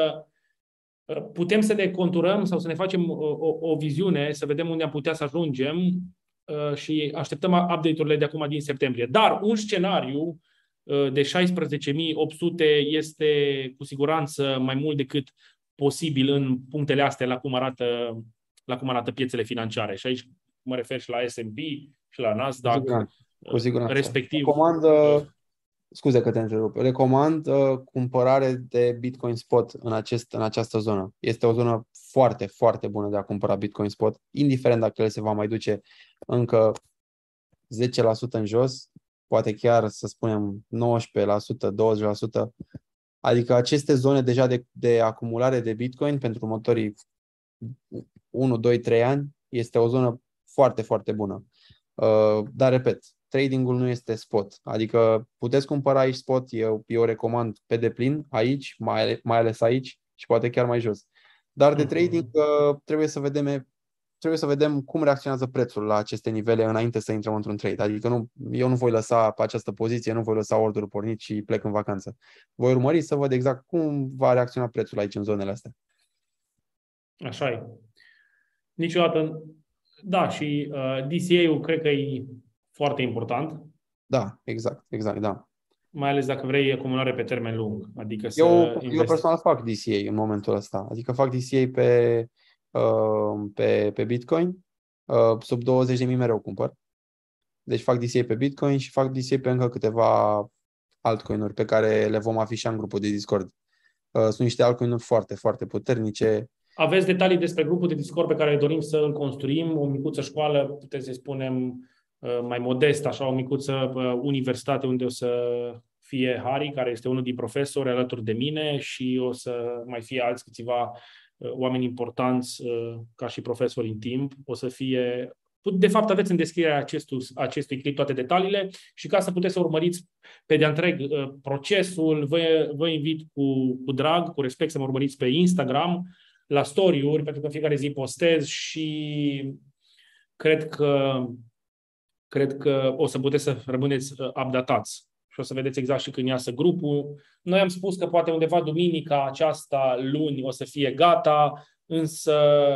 putem să ne conturăm sau să ne facem o, o, o viziune, să vedem unde am putea să ajungem și așteptăm update-urile de acum din septembrie. Dar un scenariu de șaisprezece mii opt sute este cu siguranță mai mult decât posibil în punctele astea la cum arată, la cum arată piețele financiare. Și aici mă refer și la S and P și la Nasdaq. Cu siguranță. Cu siguranță. Respectiv. Recomand, uh, scuze că te întrerup. Recomand uh, cumpărare de Bitcoin Spot în, acest, în această zonă. Este o zonă foarte, foarte bună de a cumpăra Bitcoin Spot, indiferent dacă el se va mai duce încă zece la sută în jos, poate chiar să spunem nouăsprezece la sută, douăzeci la sută. Adică aceste zone deja de, de acumulare de Bitcoin pentru următorii unu, doi, trei ani este o zonă foarte, foarte bună. Uh, dar, repet, tradingul nu este spot. Adică puteți cumpăra aici spot, eu, eu recomand pe deplin aici, mai, mai ales aici și poate chiar mai jos. Dar de trading uh, trebuie să vedem trebuie să vedem cum reacționează prețul la aceste nivele înainte să intrăm într-un trade. Adică nu, eu nu voi lăsa pe această poziție, nu voi lăsa orderul pornit și plec în vacanță. Voi urmări să văd exact cum va reacționa prețul aici în zonele astea. Așa e. Niciodată. Da, și uh, D C A-ul cred că e foarte important. Da, exact, exact, da. Mai ales dacă vrei acumulare pe termen lung. Adică să eu, investi... eu personal fac D C A în momentul ăsta. Adică fac D C A pe, uh, pe, pe Bitcoin. Uh, sub douăzeci de mii mereu cumpăr. Deci fac D C A pe Bitcoin și fac D C A pe încă câteva altcoin-uri pe care le vom afișa în grupul de Discord. Uh, sunt niște altcoin-uri foarte, foarte puternice. Aveți detalii despre grupul de Discord pe care dorim să îl construim, o micuță școală, puteți să spunem mai modest, așa, o micuță universitate unde o să fie Harry, care este unul din profesori alături de mine și o să mai fie alți câțiva oameni importanți ca și profesori în timp. O să fie... De fapt, aveți în descrierea acestui, acestui clip toate detaliile și ca să puteți să urmăriți pe de-a întreg procesul, vă, vă invit cu, cu drag, cu respect să mă urmăriți pe Instagram, la story-uri, pentru că în fiecare zi postez și cred că, cred că o să puteți să rămâneți updatați și o să vedeți exact și când iasă grupul. Noi am spus că poate undeva duminica aceasta, luni, o să fie gata, însă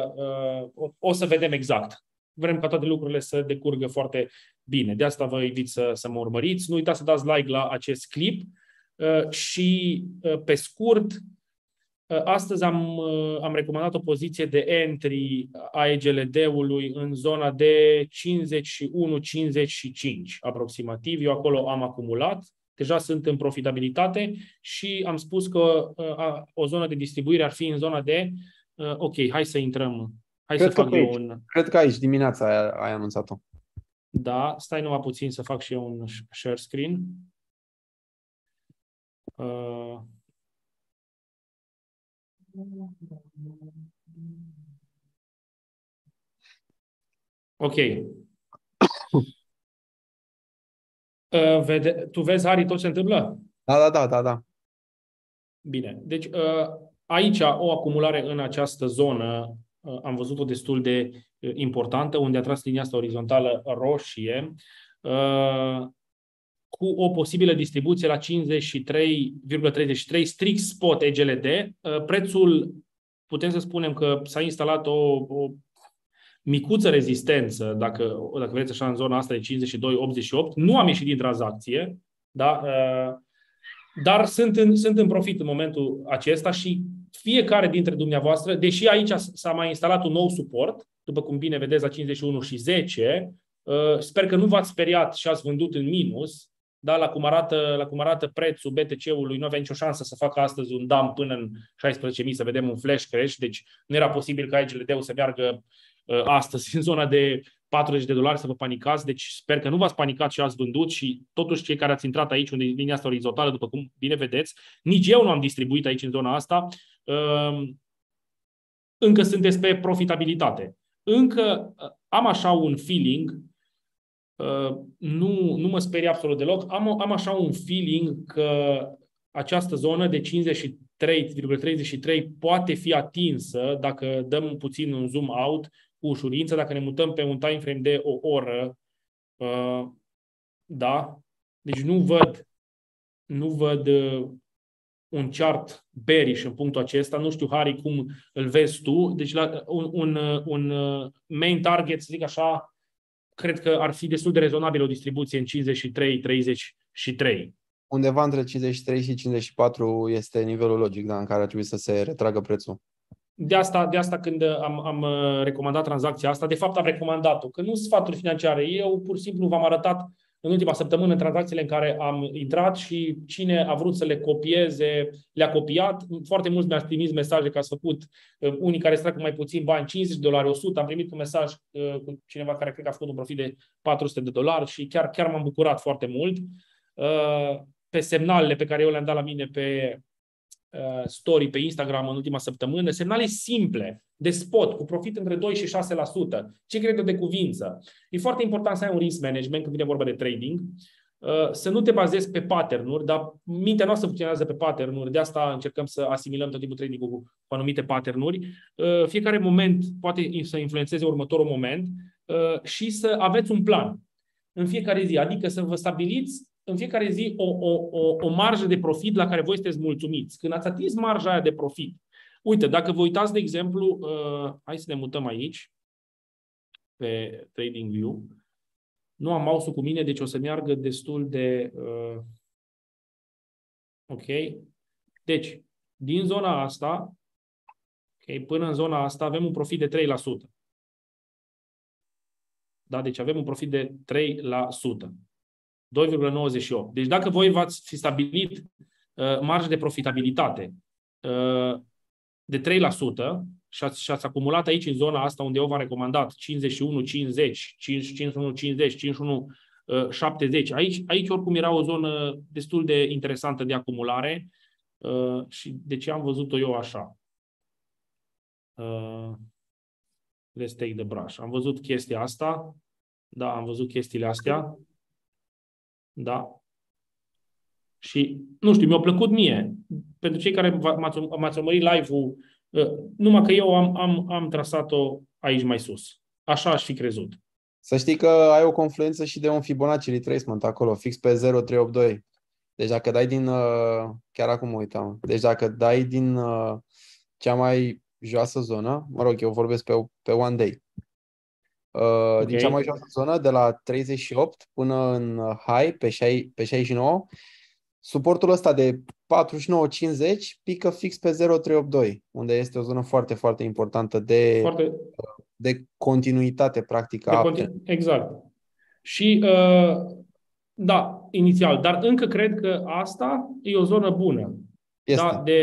o să vedem exact. Vrem ca toate lucrurile să decurgă foarte bine. De asta vă invit să, să mă urmăriți. Nu uitați să dați like la acest clip și, pe scurt, astăzi am, am recomandat o poziție de entry a E G L D-ului în zona de cincizeci și unu cincizeci și cinci aproximativ. Eu acolo am acumulat, deja sunt în profitabilitate și am spus că a, o zonă de distribuire ar fi în zona de ok, hai să intrăm, Hai Cred să că fac pe eu aici. un... Cred că aici dimineața ai, ai anunțat-o. Da, stai numai puțin să fac și eu un share screen. Uh... Ok. Uh, vede... Tu vezi, Harry, tot ce se întâmplă? Da, da, da, da, da. Bine. Deci, uh, aici o acumulare în această zonă uh, am văzut-o destul de uh, importantă, unde a tras linia asta orizontală roșie, uh, cu o posibilă distribuție la cincizeci și trei virgulă treizeci și trei strict spot E G L D. Uh, prețul, putem să spunem că s-a instalat o, o micuță rezistență, dacă, dacă vreți așa, în zona asta de cincizeci și doi virgulă optzeci și opt. Nu am ieșit din tranzacție, da? Uh, dar sunt în, sunt în profit în momentul acesta și fiecare dintre dumneavoastră, deși aici s-a mai instalat un nou suport, după cum bine vedeți la cincizeci și unu și zece, uh, sper că nu v-ați speriat și ați vândut în minus, da? la, cum arată, la cum arată prețul B T C-ului, nu avea nicio șansă să facă astăzi un dump până în șaisprezece mii, să vedem un flash crash, deci nu era posibil ca E G L D-ul să meargă uh, astăzi în zona de patruzeci de dolari să vă panicați, deci sper că nu v-ați panicat și ați vândut și totuși cei care ați intrat aici unde e linia asta orizontală, după cum bine vedeți, nici eu nu am distribuit aici în zona asta, încă sunteți pe profitabilitate. Încă am așa un feeling, nu, nu mă sperie absolut deloc, am, am așa un feeling că această zonă de cincizeci și trei virgulă treizeci și trei poate fi atinsă dacă dăm puțin un zoom out cu ușurință, dacă ne mutăm pe un time frame de o oră, uh, da? Deci nu văd, nu văd uh, un chart bearish în punctul acesta. Nu știu, Harry, cum îl vezi tu. Deci la, un, un, un main target, să zic așa, cred că ar fi destul de rezonabil o distribuție în cincizeci și trei treizeci și trei. Undeva între cincizeci și trei și cincizeci și patru este nivelul logic, da, în care ar trebui să se retragă prețul. De asta, de asta când am, am recomandat tranzacția asta, de fapt am recomandat-o, că nu sunt sfaturi financiare. Eu pur și simplu v-am arătat în ultima săptămână tranzacțiile în care am intrat și cine a vrut să le copieze, le-a copiat. Foarte mulți mi-au trimis mesaje că ați făcut, unii care se trag cu mai puțin bani, cincizeci de dolari, o sută. Am primit un mesaj cu cineva care cred că a făcut un profit de patru sute de dolari și chiar, chiar m-am bucurat foarte mult. Pe semnalele pe care eu le-am dat la mine pe story pe Instagram în ultima săptămână, semnale simple, de spot, cu profit între doi și șase la sută. Ce cred de cuvință? E foarte important să ai un risk management când vine vorba de trading, să nu te bazezi pe pattern-uri, dar mintea noastră funcționează pe pattern-uri, de asta încercăm să asimilăm tot timpul trading-ul cu anumite pattern-uri. Fiecare moment poate să influențeze următorul moment și să aveți un plan în fiecare zi, adică să vă stabiliți în fiecare zi o, o, o, o marjă de profit la care voi sunteți mulțumiți. Când ați atins marja aia de profit, uite, dacă vă uitați, de exemplu, uh, hai să ne mutăm aici, pe TradingView, nu am mouse-ul cu mine, deci o să meargă destul de... Uh, ok? Deci, din zona asta, okay, până în zona asta, avem un profit de trei la sută. Da? Deci avem un profit de trei la sută. doi virgulă nouăzeci și opt. Deci dacă voi v-ați fi stabilit uh, marjă de profitabilitate uh, de trei la sută și ați, și ați acumulat aici în zona asta unde eu v-am recomandat cincizeci și unu cincizeci, cincizeci și unu cincizeci, cincizeci și unu șaptezeci, aici, aici oricum era o zonă destul de interesantă de acumulare uh, și de ce am văzut-o eu așa. Uh, let's take the brush. Am văzut chestia asta. Da, am văzut chestiile astea. Da. Și, nu știu, mi-a plăcut mie. Pentru cei care m-ați urmărit live-ul, numai că eu am, am, am trasat-o aici mai sus. Așa aș fi crezut. Să știi că ai o confluență și de un Fibonacci retracement acolo, fix pe zero virgulă trei opt doi. Deci dacă dai din, chiar acum uitam, deci dacă dai din cea mai joasă zonă, mă rog, eu vorbesc pe, pe one day, okay. Din cea mai joasă zonă, de la treizeci și opt până în high, pe șaizeci și nouă, suportul ăsta de patruzeci și nouă cincizeci pică fix pe zero virgulă trei opt doi, unde este o zonă foarte, foarte importantă de, foarte... de continuitate, practică. De continu... Exact. Și, uh, da, inițial, dar încă cred că asta e o zonă bună. Este, da, de, da.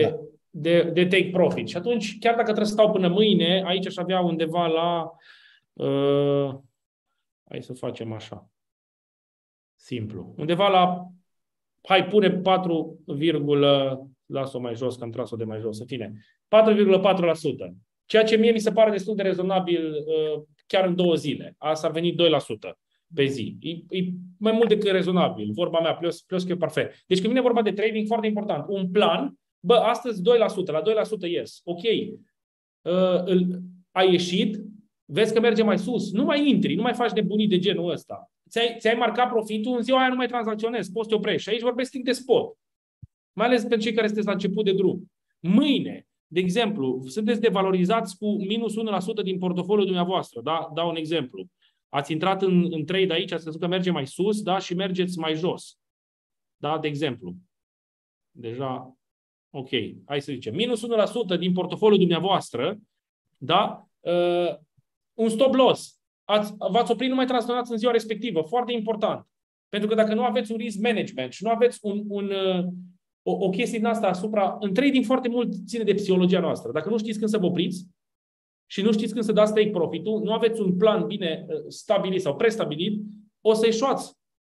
de, de take profit. Și atunci, chiar dacă trebuie să stau până mâine, aici aș avea undeva la... Uh, hai să facem așa. Simplu. Undeva la... Hai, pune patru, las-o mai jos, că am tras-o de mai jos. În fine, patru virgulă patru la sută. Ceea ce mie mi se pare destul de rezonabil uh, chiar în două zile. Asta ar veni doi la sută pe zi. E, e mai mult decât rezonabil. Vorba mea, plus, plus că e perfect. Deci când vine vorba de trading, foarte important. Un plan, bă, astăzi doi la sută, la doi la sută ies. Ok. Uh, îl, ai ieșit, vezi că merge mai sus. Nu mai intri, nu mai faci nebunii de genul ăsta. Ți-ai, ți-ai marcat profitul, în ziua aia nu mai tranzacționezi, poți să te oprești. Și aici vorbesc strict de spot. Mai ales pentru cei care sunteți la început de drum. Mâine, de exemplu, sunteți devalorizați cu minus unu la sută din portofoliul dumneavoastră. Da? Dau un exemplu. Ați intrat în, în trade aici, ați văzut că merge mai sus, da? Și mergeți mai jos. Da? De exemplu. Deja, ok. Hai să zicem. Minus unu la sută din portofoliul dumneavoastră, da? Uh, un stop loss. Ați, v-ați oprit, nu mai tranzacționați în ziua respectivă. Foarte important. Pentru că dacă nu aveți un risk management și nu aveți un, un, o, o chestie din asta asupra... În trading foarte mult ține de psihologia noastră. Dacă nu știți când să vă opriți și nu știți când să dați take profit-ul, nu aveți un plan bine stabilit sau prestabilit, o să eșuați.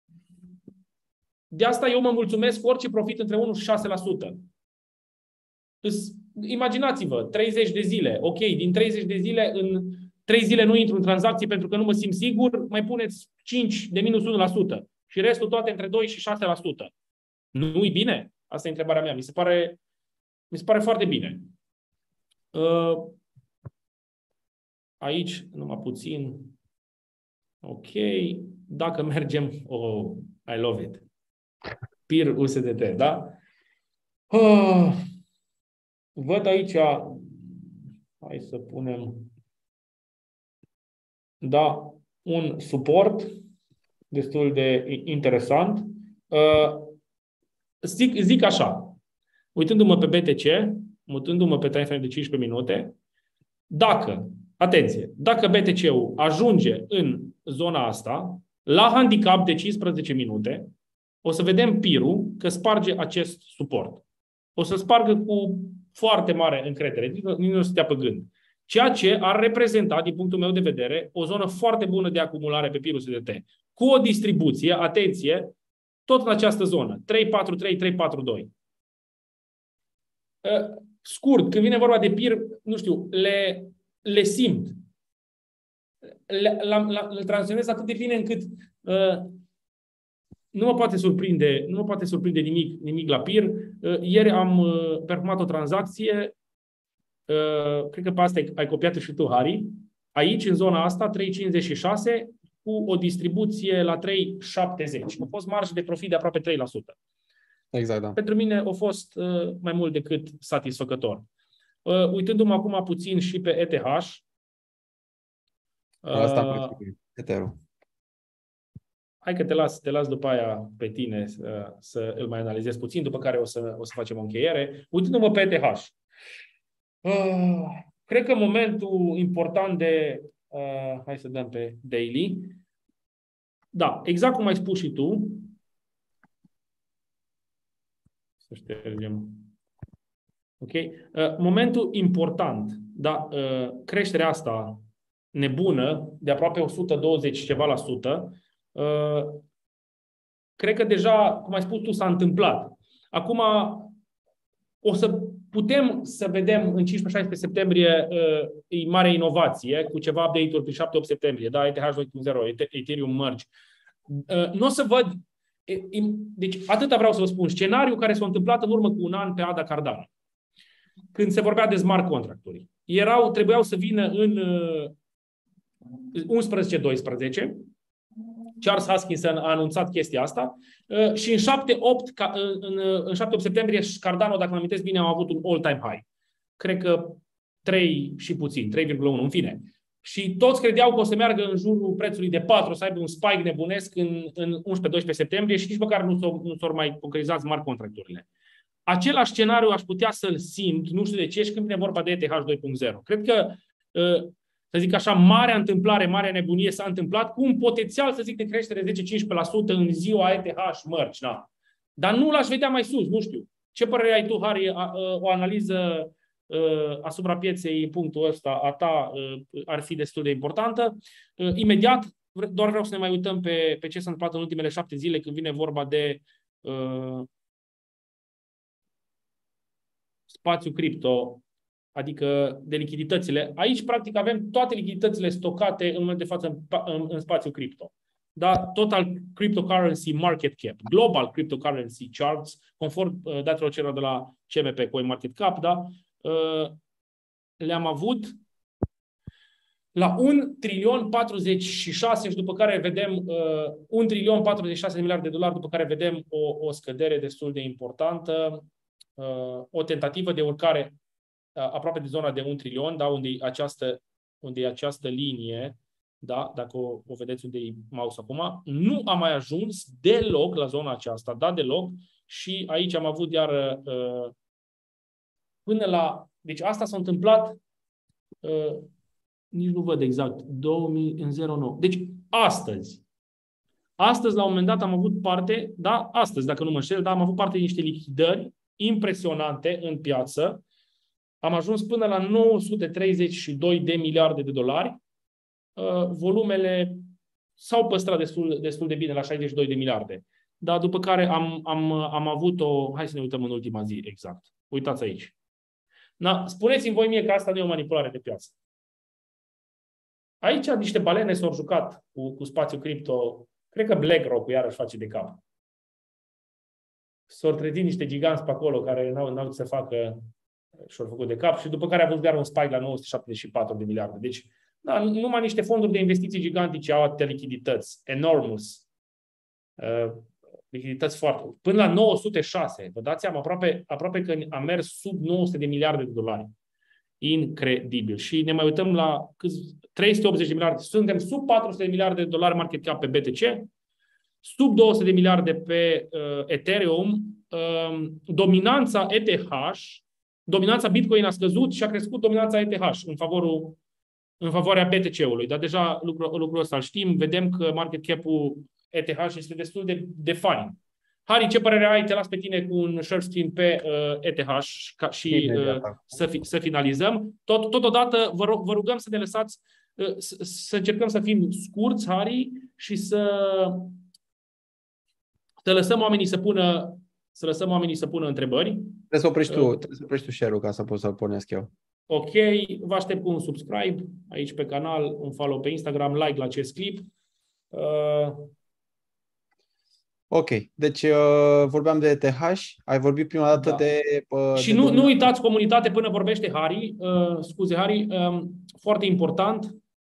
De asta eu mă mulțumesc cu orice profit între unu și șase la sută. Imaginați-vă, treizeci de zile. Ok, din treizeci de zile în... trei zile nu intru în tranzacții pentru că nu mă simt sigur, mai puneți cinci de minus unu la sută. Și restul toate între doi și șase la sută. Nu-i bine? Asta e întrebarea mea. Mi se pare, mi se pare foarte bine. Uh, aici, numai puțin. Ok. Dacă mergem... Oh, I love it. P I R U S D T, da? Uh, văd aici... Hai să punem... Da, un suport destul de interesant. Zic, zic așa, uitându-mă pe B T C, uitându-mă pe time frame de cincisprezece minute, dacă, atenție, dacă B T C-ul ajunge în zona asta, la handicap de cincisprezece minute, o să vedem P I R-ul că sparge acest suport. O să spargă cu foarte mare încredere, nici nu stea pe gând. Ceea ce ar reprezenta, din punctul meu de vedere, o zonă foarte bună de acumulare pe P I R U S D T. Cu o distribuție, atenție, tot în această zonă. trei patru trei, trei patru doi. Scurt, când vine vorba de P I R, nu știu, le, le simt. Le, la, la, le tranzacționez atât de bine încât uh, nu mă poate surprinde, nu mă poate surprinde nimic, nimic la P I R. Uh, ieri am uh, performat o tranzacție. Uh, cred că pe asta ai, ai copiat și tu, Harry. Aici, în zona asta, trei cincizeci și șase, cu o distribuție la trei șaptezeci. A fost marjă de profit de aproape trei la sută. Exact, da. Pentru mine a fost uh, mai mult decât satisfăcător. Uh, uitându-mă acum puțin și pe E T H. Uh, asta am Ethereum. Hai că te las, te las după aia pe tine uh, să îl mai analizez puțin, după care o să, o să facem o încheiere. Uitându-mă pe E T H. Uh, cred că momentul important de... Uh, hai să dăm pe daily. Da, exact cum ai spus și tu. Să ștergem. Ok? Uh, momentul important, da, uh, creșterea asta nebună, de aproape o sută douăzeci ceva la sută, uh, cred că deja, cum ai spus tu, s-a întâmplat. Acum o să putem să vedem în cincisprezece șaisprezece septembrie uh, e mare inovație, cu ceva update-uri prin șapte opt septembrie, da, E T H doi punct zero, Ethereum Merge. Uh, nu o să văd, e, e, deci atâta vreau să vă spun, scenariul care s-a întâmplat în urmă cu un an pe Ada Cardano, când se vorbea de smart contracturi. Erau, trebuiau să vină în uh, unsprezece doisprezece, Charles Hoskinson a anunțat chestia asta uh, și în șapte opt în, în șapte opt septembrie Cardano, dacă mă amintesc bine, au avut un all-time high. Cred că trei și puțin, trei virgulă unu, în fine. Și toți credeau că o să meargă în jurul prețului de patru, să aibă un spike nebunesc în, în unsprezece doisprezece septembrie și nici măcar nu s-au, nu s-au mai concretizat smart contracturile. Același scenariu aș putea să-l simt, nu știu de ce, și când vine vorba de E T H doi punct zero. Cred că uh, să zic așa, marea întâmplare, marea nebunie s-a întâmplat cu un potențial, să zic, de creștere zece cincisprezece la sută în ziua E T H Merge. Da. Dar nu l-aș vedea mai sus, nu știu. Ce părere ai tu, Harry, a, a, o analiză uh, asupra pieței în punctul ăsta a ta uh, ar fi destul de importantă? Uh, imediat, doar vreau să ne mai uităm pe, pe ce s-a întâmplat în ultimele șapte zile când vine vorba de uh, spațiu cripto, adică de lichiditățile. Aici, practic, avem toate lichiditățile stocate în momentul de față în, în, în spațiu cripto. Da? Total Cryptocurrency Market Cap, Global Cryptocurrency Charts, conform uh, datelor celor de la C M P CoinMarketCap, da? uh, le-am avut la un trilion patruzeci și șase și după care vedem uh, un trilion patruzeci și șase de miliarde de dolari, după care vedem o, o scădere destul de importantă, uh, o tentativă de urcare uh, aproape de zona de un trilion, da? unde, e această, unde e această linie, da? Dacă o, o vedeți unde e mouse acum, nu a mai ajuns deloc la zona aceasta, da, deloc, și aici am avut iar uh, până la, deci asta s-a întâmplat uh, nici nu văd exact, două mii nouă. Deci, astăzi. Astăzi, la un moment dat, am avut parte, da, astăzi, dacă nu mă înșel, da, am avut parte de niște lichidări impresionante în piață. Am ajuns până la nouă sute treizeci și doi de miliarde de dolari. Uh, volumele s-au păstrat destul, destul de bine la șaizeci și doi de miliarde. Dar după care am, am, am avut o... Hai să ne uităm în ultima zi, exact. Uitați aici. Da, spuneți-mi voi mie că asta nu e o manipulare de piață. Aici niște balene s-au jucat cu, cu spațiul cripto. Cred că BlackRock iarăși face de cap. S-au trezit niște giganți pe acolo care n-au, n-au ce să facă și-au făcut de cap și după care a avut iar un spike la nouă sute șaptezeci și patru de miliarde. Deci, da, numai niște fonduri de investiții gigantice au atâtea lichidități. Enormous. Uh, lichidități foarte. Până la nouă sute șase. Vă dați seama, aproape, aproape că a mers sub nouă sute de miliarde de dolari. Incredibil. Și ne mai uităm la câți, trei sute optzeci de miliarde. Suntem sub patru sute de miliarde de dolari market cap pe B T C, sub două sute de miliarde pe uh, Ethereum. Uh, dominanța E T H, dominanța Bitcoin a scăzut și a crescut dominanța E T H în favorul în favoarea B T C-ului. Dar deja lucrul, lucrul ăsta îl știm. Vedem că market cap-ul E T H este destul de, de funny. Harry, ce părere ai? Te las pe tine cu un share screen pe uh, E T H ca și uh, să, fi, să finalizăm. Tot, totodată vă, rog, vă rugăm să ne lăsați, uh, să, să încercăm să fim scurți, Harry, și să, să lăsăm oamenii să pună să lăsăm oamenii să pună întrebări. Trebuie să oprești tu, uh, trebuie să oprești tu share-ul ca să pot să-l pornesc eu. Ok, vă aștept cu un subscribe aici pe canal, un follow pe Instagram, like la acest clip. Uh, Ok, deci uh, vorbeam de E T H, ai vorbit prima dată da. de... Uh, și de nu, nu uitați, comunitate, până vorbește Harry, uh, scuze Harry, um, foarte important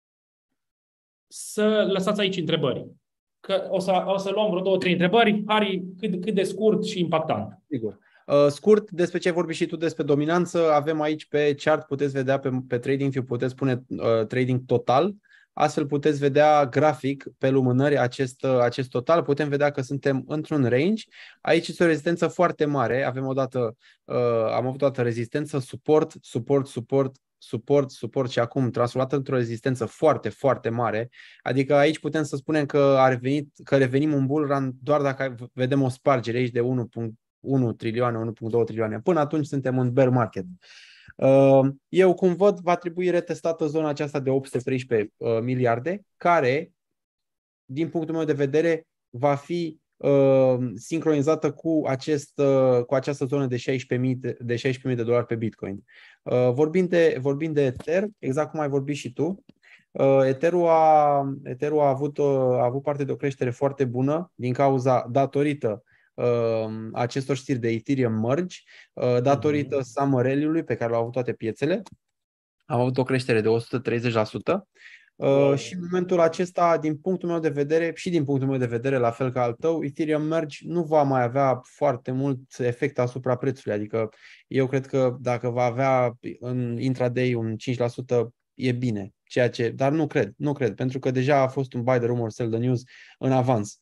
să lăsați aici întrebări. Că o să, o să luăm vreo două, trei întrebări. Harry, cât, cât de scurt și impactant. Sigur. Uh, scurt, despre ce ai vorbit și tu despre dominanță, avem aici pe chart, puteți vedea pe, pe TradingView, puteți pune uh, trading total. Astfel puteți vedea grafic pe lumânări acest, acest total. Putem vedea că suntem într-un range. Aici este o rezistență foarte mare. Avem o dată, uh, am avut o dată rezistență, suport, suport, suport, suport, suport și acum transformată într-o rezistență foarte, foarte mare. Adică aici putem să spunem că, a revenit, că revenim un bull run doar dacă vedem o spargere aici de unu virgulă unu trilioane, unu virgulă doi trilioane. Până atunci suntem în bear market. Eu, cum văd, va trebui retestată zona aceasta de opt sute treisprezece miliarde, care, din punctul meu de vedere, va fi uh, sincronizată cu, acest, uh, cu această zonă de șaisprezece mii de, de, șaisprezece mii de dolari pe Bitcoin. Uh, vorbind, de, vorbind de Ether, exact cum ai vorbit și tu, uh, Etherul, a, Etherul a, avut, uh, a avut parte de o creștere foarte bună din cauza, datorită acestor știri de Ethereum Merge, datorită Summer Rally-ului pe care l-au avut toate piețele. Am avut o creștere de o sută treizeci la sută. Wow. Și în momentul acesta, din punctul meu de vedere și din punctul meu de vedere, la fel ca al tău, Ethereum Merge nu va mai avea foarte mult efect asupra prețului. Adică eu cred că dacă va avea în intraday un cinci la sută e bine. Ceea ce, dar nu cred, nu cred, pentru că deja a fost un buy the rumor, sell the news în avans.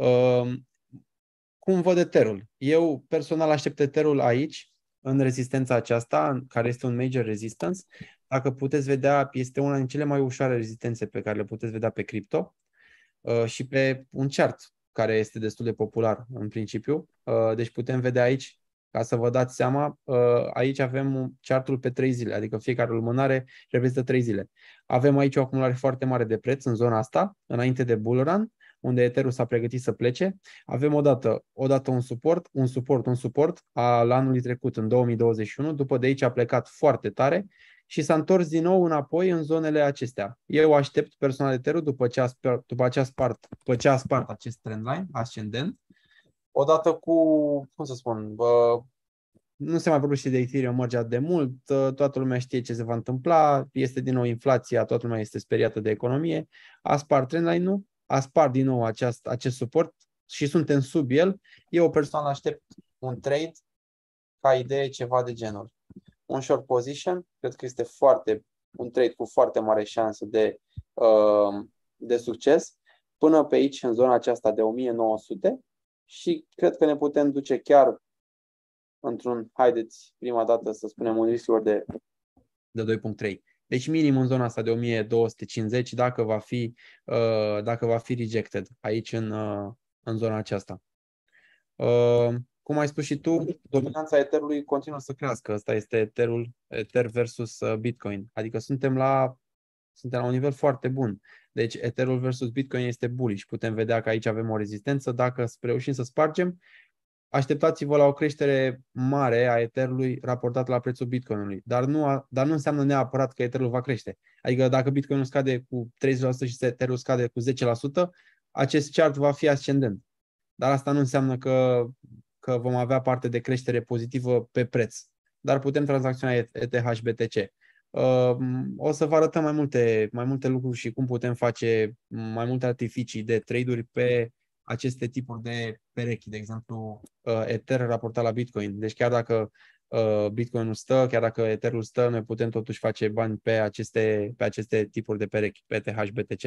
Cum văd Etherul? Eu personal aștept Etherul aici, în rezistența aceasta, care este un major resistance. Dacă puteți vedea, este una din cele mai ușoare rezistențe pe care le puteți vedea pe cripto uh, și pe un chart care este destul de popular în principiu. Uh, deci putem vedea aici Ca să vă dați seama, aici avem chartul pe trei zile, adică fiecare lumânare reprezintă trei zile. Avem aici o acumulare foarte mare de preț în zona asta, înainte de bull run, unde Ethereum s-a pregătit să plece. Avem odată, odată un suport, un suport, un suport al anului trecut, în două mii douăzeci și unu, după de aici a plecat foarte tare și s-a întors din nou înapoi în zonele acestea. Eu aștept personal Ethereum după ce a spart, după ce a spart, după ce a spart acest trendline ascendent, odată cu, cum să spun, bă, nu se mai vorbește de Ethereum, merge de mult, toată lumea știe ce se va întâmpla, este din nou inflația, toată lumea este speriată de economie, a spart trendline-ul, a spart din nou aceast, acest suport și suntem sub el. Eu personal aștept un trade ca idee ceva de genul. Un short position, cred că este foarte, un trade cu foarte mare șansă de, uh, de succes, până pe aici, în zona aceasta de o mie nouă sute și cred că ne putem duce chiar într-un, haideți prima dată să spunem, un risk de, de doi virgulă trei. Deci minim în zona asta de o mie două sute cincizeci dacă va fi, uh, dacă va fi rejected aici în, uh, în zona aceasta. Uh, cum ai spus și tu, dominanța Etherului continuă să crească. Asta este Etherul, Ether versus Bitcoin. Adică suntem la, suntem la un nivel foarte bun. Deci Etherul versus Bitcoin este bullish. Putem vedea că aici avem o rezistență. Dacă reușim să spargem, așteptați-vă la o creștere mare a Etherului raportat la prețul Bitcoinului. Dar nu, a, dar nu înseamnă neapărat că Etherul va crește. Adică dacă Bitcoinul scade cu treizeci la sută și Etherul scade cu zece la sută, acest chart va fi ascendent. Dar asta nu înseamnă că, că vom avea parte de creștere pozitivă pe preț. Dar putem tranzacționa E T H B T C. Uh, o să vă arătăm mai multe, mai multe lucruri și cum putem face mai multe artificii de trade-uri pe aceste tipuri de perechi, de exemplu uh, Ether raportat la Bitcoin. Deci chiar dacă uh, Bitcoinul stă, chiar dacă Etherul stă, noi putem totuși face bani pe aceste, pe aceste tipuri de perechi, pe E T H B T C.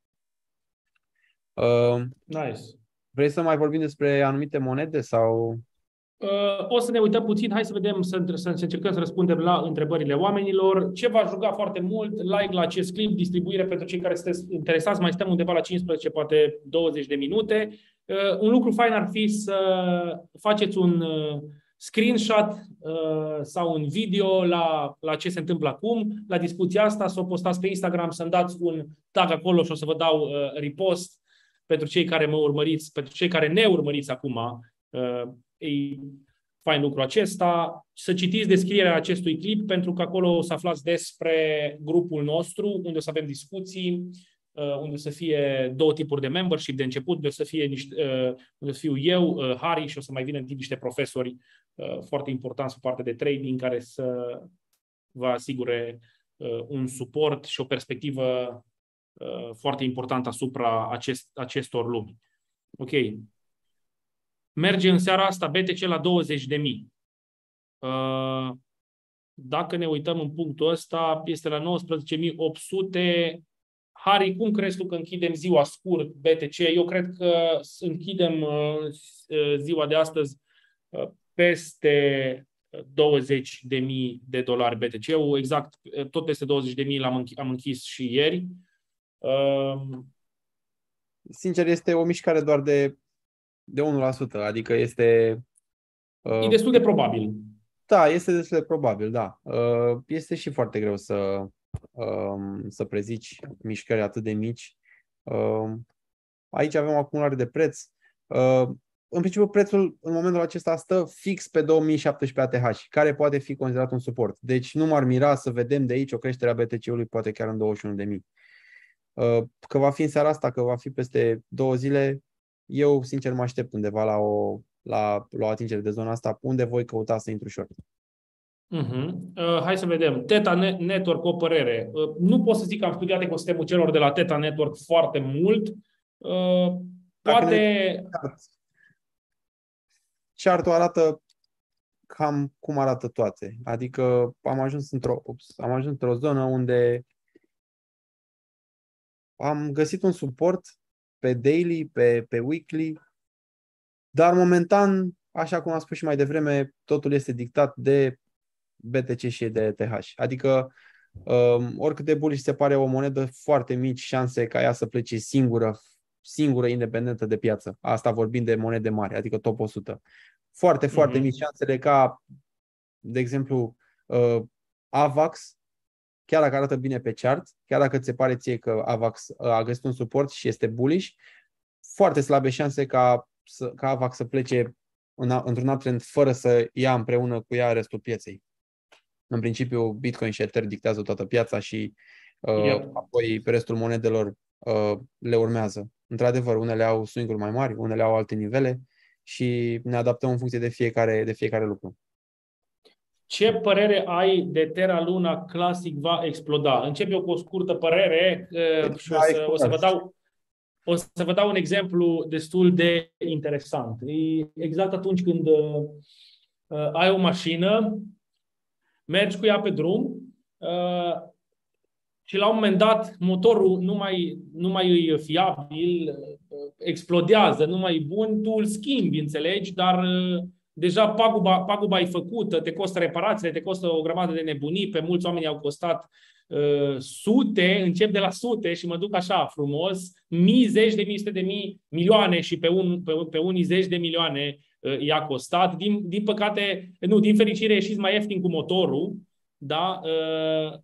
Uh, nice. Vrei să mai vorbim despre anumite monede sau... Uh, o să ne uităm puțin, hai să vedem, să, să încercăm să răspundem la întrebările oamenilor. Ce v-aș ruga foarte mult, like la acest clip, distribuire pentru cei care sunteți interesați, mai stăm undeva la cincisprezece, poate douăzeci de minute. Uh, un lucru fain ar fi să faceți un uh, screenshot uh, sau un video la, la ce se întâmplă acum, la discuția asta, să o postați pe Instagram, să-mi dați un tag acolo și o să vă dau uh, repost pentru cei care mă urmăriți, pentru cei care ne urmăriți acum. Uh, E fain lucru acesta. Să citiți descrierea acestui clip, pentru că acolo o să aflați despre grupul nostru, unde o să avem discuții, unde o să fie două tipuri de membership de început, unde o să fie niște, unde o să fiu eu, Harry, și o să mai vină în timp niște profesori foarte importanți pe partea de trading care să vă asigure un suport și o perspectivă foarte importantă asupra acest, acestor lumi. Ok. Merge în seara asta B T C la douăzeci de mii. Dacă ne uităm în punctul ăsta, este la nouăsprezece mii opt sute. Harry, cum crezi tu că închidem ziua scurt B T C? Eu cred că închidem ziua de astăzi peste douăzeci de mii de dolari B T C-ul. Exact, tot peste douăzeci de mii l-am am închis și ieri. Sincer, este o mișcare doar de de unu la sută, adică este... E destul de probabil. Da, este destul de probabil, da. Uh, este și foarte greu să, uh, să prezici mișcări atât de mici. Uh, aici avem o acumulare de preț. Uh, în principiu, prețul în momentul acesta stă fix pe două mii șaptesprezece A T H, care poate fi considerat un suport. Deci nu m-ar mira să vedem de aici o creștere a B T C-ului poate chiar în douăzeci și unu de mii. Uh, că va fi în seara asta, că va fi peste două zile, eu, sincer, mă aștept undeva la o, la, la o atingere de zona asta, unde voi căuta să intru short. Uh-huh. Uh, hai să vedem. Theta Network, o părere. Uh, nu pot să zic că am studiat ecosistemul celor de la Theta Network foarte mult. Uh, poate... Chartul arată cam cum arată toate. Adică am ajuns într-o, ups, am ajuns într-o zonă unde am găsit un suport pe daily, pe, pe weekly, dar momentan, așa cum am spus și mai devreme, totul este dictat de B T C și de E T H. Adică, um, oricât de bullish se pare o monedă, foarte mici șanse ca ea să plece singură, singură independentă de piață. Asta vorbind de monede mari, adică top o sută. Foarte, foarte Mhm. mici șansele ca, de exemplu, uh, AVAX, chiar dacă arată bine pe chart, chiar dacă ți se pare ție că AVAX a găsit un suport și este bullish, foarte slabe șanse ca, să, ca AVAX să plece în, într-un uptrend fără să ia împreună cu ea restul pieței. În principiu, Bitcoin și Ether dictează toată piața și uh, Yep. apoi restul monedelor uh, le urmează. Într-adevăr, unele au swing-uri mai mari, unele au alte nivele și ne adaptăm în funcție de fiecare, de fiecare lucru. Ce părere ai de Terra Luna Classic va exploda? Încep eu cu o scurtă părere uh, și o să, o să vă dau O să vă dau un exemplu destul de interesant. E exact atunci când uh, ai o mașină, mergi cu ea pe drum uh, și la un moment dat motorul nu mai, nu mai e fiabil, uh, explodează, nu mai e bun, tu îl schimbi, înțelegi, dar uh, deja paguba, paguba e făcută, te costă reparațiile, te costă o grămadă de nebunii, pe mulți oameni au costat uh, sute, încep de la sute și mă duc așa frumos, mii, zeci de mii, sute de mii, milioane și pe, un, pe, pe unii zeci de milioane uh, i-a costat. Din, din păcate, nu, din fericire ieșiți mai ieftin cu motorul, da? Uh,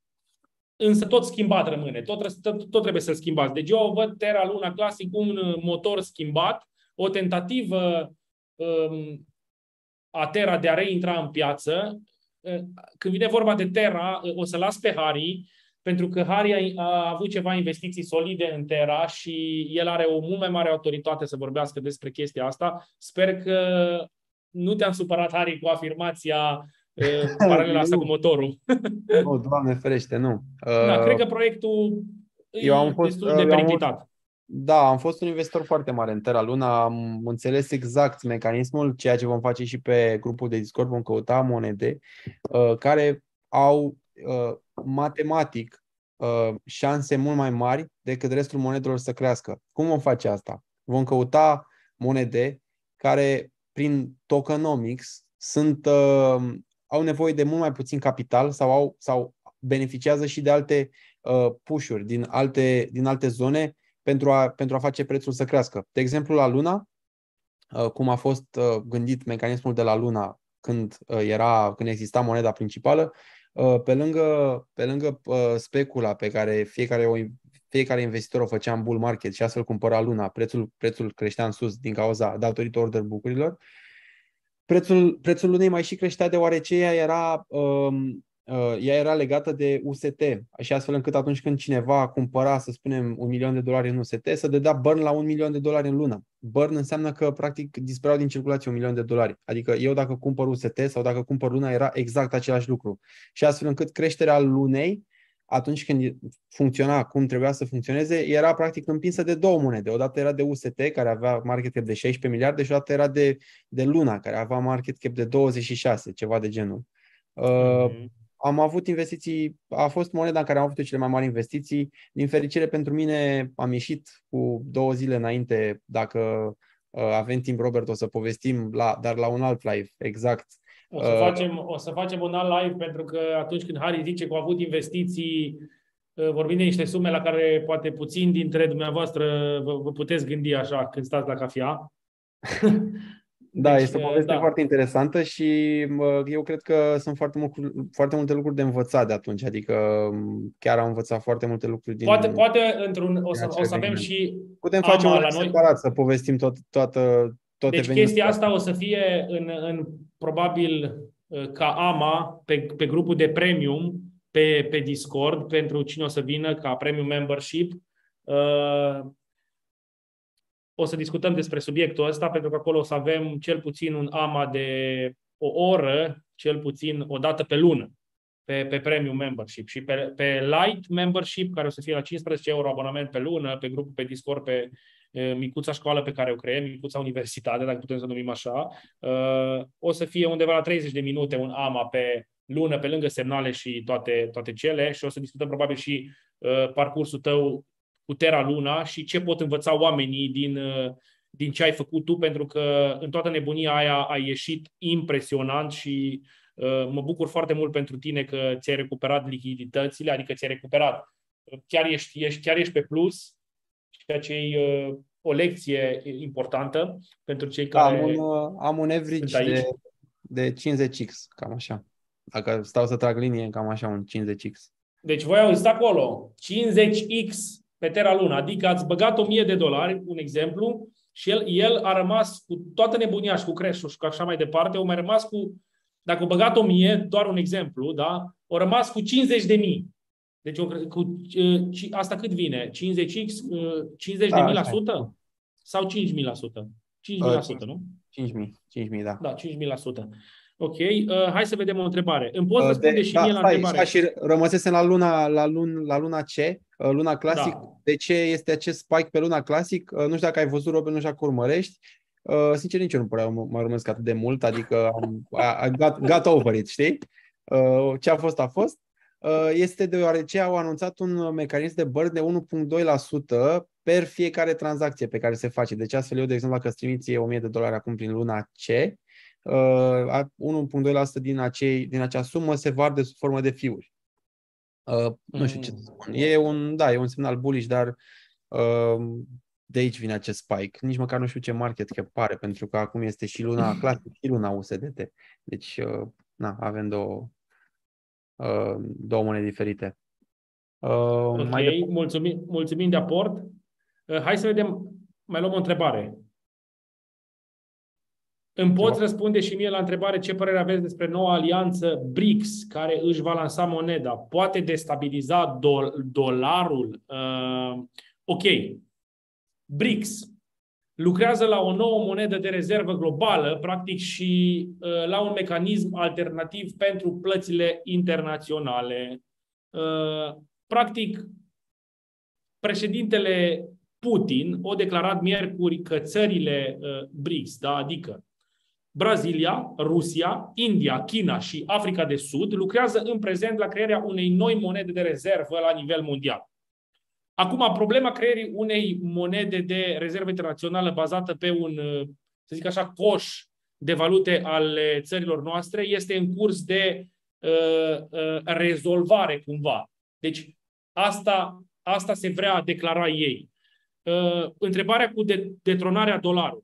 Însă tot schimbat rămâne, tot, tot, tot trebuie să-l schimbați. Deci eu văd Terra Luna Classic un motor schimbat, o tentativă um, a Terra de a reintra în piață. Când vine vorba de Terra, o să las pe Harry, pentru că Harry a, a avut ceva investiții solide în Terra și el are o mult mai mare autoritate să vorbească despre chestia asta. Sper că nu te-am supărat, Harry, cu afirmația uh, paralela asta cu motorul. Nu, Doamne ferește, nu. Da, cred Uh, că proiectul eu e am fost, destul uh, de eu am fost periclitat. Da, am fost un investitor foarte mare în Terra Luna, am înțeles exact mecanismul, ceea ce vom face și pe grupul de Discord, vom căuta monede uh, care au uh, matematic uh, șanse mult mai mari decât restul monedelor să crească. Cum vom face asta? Vom căuta monede care, prin tokenomics, sunt, uh, au nevoie de mult mai puțin capital sau, au, sau beneficiază și de alte uh, push-uri din alte, din alte zone pentru a, pentru a face prețul să crească. De exemplu, la Luna, cum a fost gândit mecanismul de la Luna când, era, când exista moneda principală, pe lângă, pe lângă specula pe care fiecare, o, fiecare investitor o făcea în bull market și astfel cumpăra Luna, prețul, prețul creștea în sus din cauza datorită order book-urilor, prețul, prețul Lunei mai și creștea deoarece ea era... Um, ea era legată de U S T și astfel încât atunci când cineva cumpăra, să spunem, un milion de dolari în U S T, să dădea burn la un milion de dolari în lună. Burn înseamnă că practic dispăreau din circulație un milion de dolari. Adică eu dacă cumpăr U S T sau dacă cumpăr Luna era exact același lucru. Și astfel încât creșterea Lunei, atunci când funcționa cum trebuia să funcționeze, era practic împinsă de două monede. Odată era de U S T, care avea market cap de șaisprezece miliarde, și odată era de, de Luna, care avea market cap de douăzeci și șase, ceva de genul. Uh, Mm-hmm. Am avut investiții, a fost moneda în care am avut cele mai mari investiții. Din fericire pentru mine am ieșit cu două zile înainte. Dacă uh, avem timp, Robert, o să povestim, la, dar la un alt live, exact. O să, Uh, facem, o să facem un alt live, pentru că atunci când Harry zice că a avut investiții, vorbim de niște sume la care poate puțin dintre dumneavoastră vă, vă puteți gândi așa când stați la cafea. Da, Deci, este o poveste da. foarte interesantă și eu cred că sunt foarte, mult, foarte multe lucruri de învățat de atunci. Adică chiar am învățat foarte multe lucruri din... Poate, poate într-un, o, să, acel o să avem eveniment. și Putem face un AMA live la noi. separat să povestim tot, toată, tot Deci chestia asta o să fie în, în probabil ca AMA pe, pe grupul de premium pe, pe Discord pentru cine o să vină ca premium membership. Uh, o să discutăm despre subiectul ăsta, pentru că acolo o să avem cel puțin un AMA de o oră, cel puțin o dată pe lună, pe, pe premium membership. Și pe, pe light membership, care o să fie la cincisprezece euro abonament pe lună, pe grupul pe Discord, pe e, micuța școală pe care o creăm, micuța universitate, dacă putem să numim așa, uh, o să fie undeva la treizeci de minute un AMA pe lună, pe lângă semnale și toate, toate cele, și o să discutăm probabil și uh, parcursul tău cu Terra Luna și ce pot învăța oamenii din, din ce ai făcut tu, pentru că în toată nebunia aia ai ieșit impresionant și uh, mă bucur foarte mult pentru tine că ți-ai recuperat lichiditățile, adică ți-ai recuperat, chiar ești, ești, chiar ești pe plus ceea ce e uh, o lecție importantă pentru cei Da, am care un, uh, am un sunt average aici. de, de cincizeci x, cam așa. Dacă stau să trag linie, cam așa, un cincizeci x. Deci voi auziți acolo, cincizeci x pe Terra Luna, adică ați băgat o mie de dolari, un exemplu, și el, el a rămas cu toată nebunia și cu creșul și cu așa mai departe, o mai rămas cu, dacă a băgat o mie, doar un exemplu, da? O rămas cu cincizeci de mii. Deci cu, asta cât vine? cincizeci x, cincizeci de mii la sută? Sau cinci mii la sută? cinci mii la sută, nu? cinci mii, cinci mii, da. Da, cinci mii la sută. Ok, uh, hai să vedem o întrebare. Îmi poți răspunde de, și da, mie la stai, întrebare? Stai, și rămăsesem la luna, la, lun, la luna C, luna Classic. Da. De ce este acest spike pe luna Classic? Nu știu dacă ai văzut, Robin, nu știu dacă urmărești. Sincer, nici eu nu prea mă urmăresc atât de mult, adică am, I got, got over it, știi? Ce a fost, a fost. Este deoarece au anunțat un mecanism de burn de unu virgulă doi la sută per fiecare tranzacție pe care se face. Deci astfel eu, de exemplu, dacă strimiți o mie de dolari acum prin luna C, Uh, unu virgulă doi la sută din, acei, din acea sumă se vard sub formă de fiuri. Uh, nu știu ce să spun. E un, da, e un semnal bullish, dar uh, de aici vine acest spike. Nici măcar nu știu ce market cap pare, pentru că acum este și luna clasic și luna U S D T. Deci, uh, na, avem două, uh, două monede diferite. Uh, ok, mai mulțumim, mulțumim de aport. Uh, hai să vedem, mai luăm o întrebare. Îmi poți răspunde și mie la întrebare ce părere aveți despre noua alianță B R I C S, care își va lansa moneda? Poate destabiliza dol- dolarul? Uh, ok. B R I C S lucrează la o nouă monedă de rezervă globală, practic, și uh, la un mecanism alternativ pentru plățile internaționale. Uh, practic, președintele Putin a declarat miercuri că țările uh, B R I C S, da, adică Brazilia, Rusia, India, China și Africa de Sud lucrează în prezent la crearea unei noi monede de rezervă la nivel mondial. Acum, problema creării unei monede de rezervă internațională bazată pe un, să zic așa, coș de valute ale țărilor noastre este în curs de uh, uh, rezolvare cumva. Deci asta, asta se vrea declara ei. Uh, întrebarea cu de, detronarea dolarului.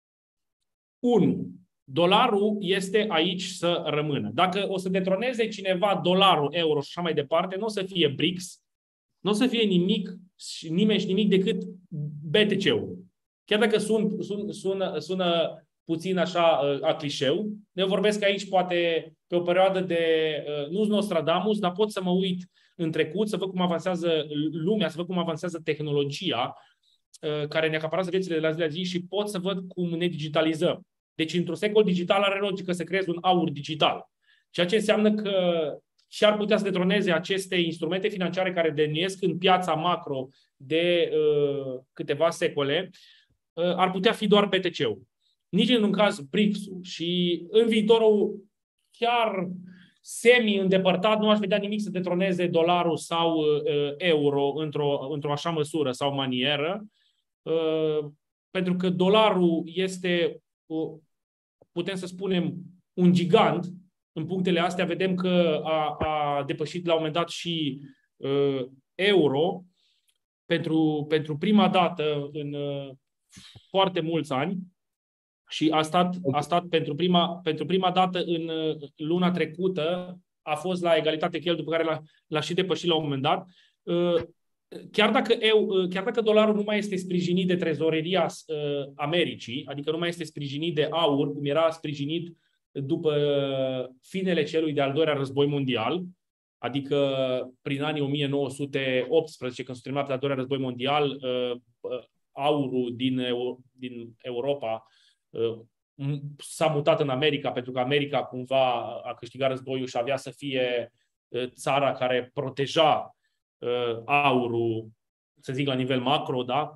unu. Dolarul este aici să rămână. Dacă o să detroneze cineva dolarul, euro și așa mai departe, nu o să fie B R I C S, nu o să fie nimic, nimeni și nimic decât B T C-ul. Chiar dacă sun, sun, sună, sună puțin așa a clișeu, eu vorbesc aici poate pe o perioadă de, nu-s Nostradamus, dar pot să mă uit în trecut, să văd cum avansează lumea, să văd cum avansează tehnologia care ne acaparează viețile de la zi la zi și pot să văd cum ne digitalizăm. Deci, într-un secol digital are logică să creezi un aur digital. Ceea ce înseamnă că și ar putea să detroneze aceste instrumente financiare care denuiesc în piața macro de uh, câteva secole, uh, ar putea fi doar B T C-ul. Nici în un caz B R I C S-ul. Și în viitorul chiar semi-îndepărtat nu aș vedea nimic să detroneze dolarul sau uh, euro într-o, într-o așa măsură sau manieră, uh, pentru că dolarul este, putem să spunem, un gigant. În punctele astea vedem că a, a depășit la un moment dat și uh, euro pentru, pentru prima dată în uh, foarte mulți ani și a stat, a stat pentru, prima, pentru prima dată în uh, luna trecută, a fost la egalitate cu el, după care l-a, l-a și depășit la un moment dat. Uh, Chiar dacă, eu, chiar dacă dolarul nu mai este sprijinit de trezoreria uh, Americii, adică nu mai este sprijinit de aur, cum era sprijinit după finele celui de-al doilea război mondial, adică prin anii o mie nouă sute optsprezece, când s-a terminat al doilea război mondial, uh, aurul din, din Europa uh, s-a mutat în America, pentru că America cumva a câștigat războiul și avea să fie uh, țara care proteja aurul, să zic, la nivel macro, da?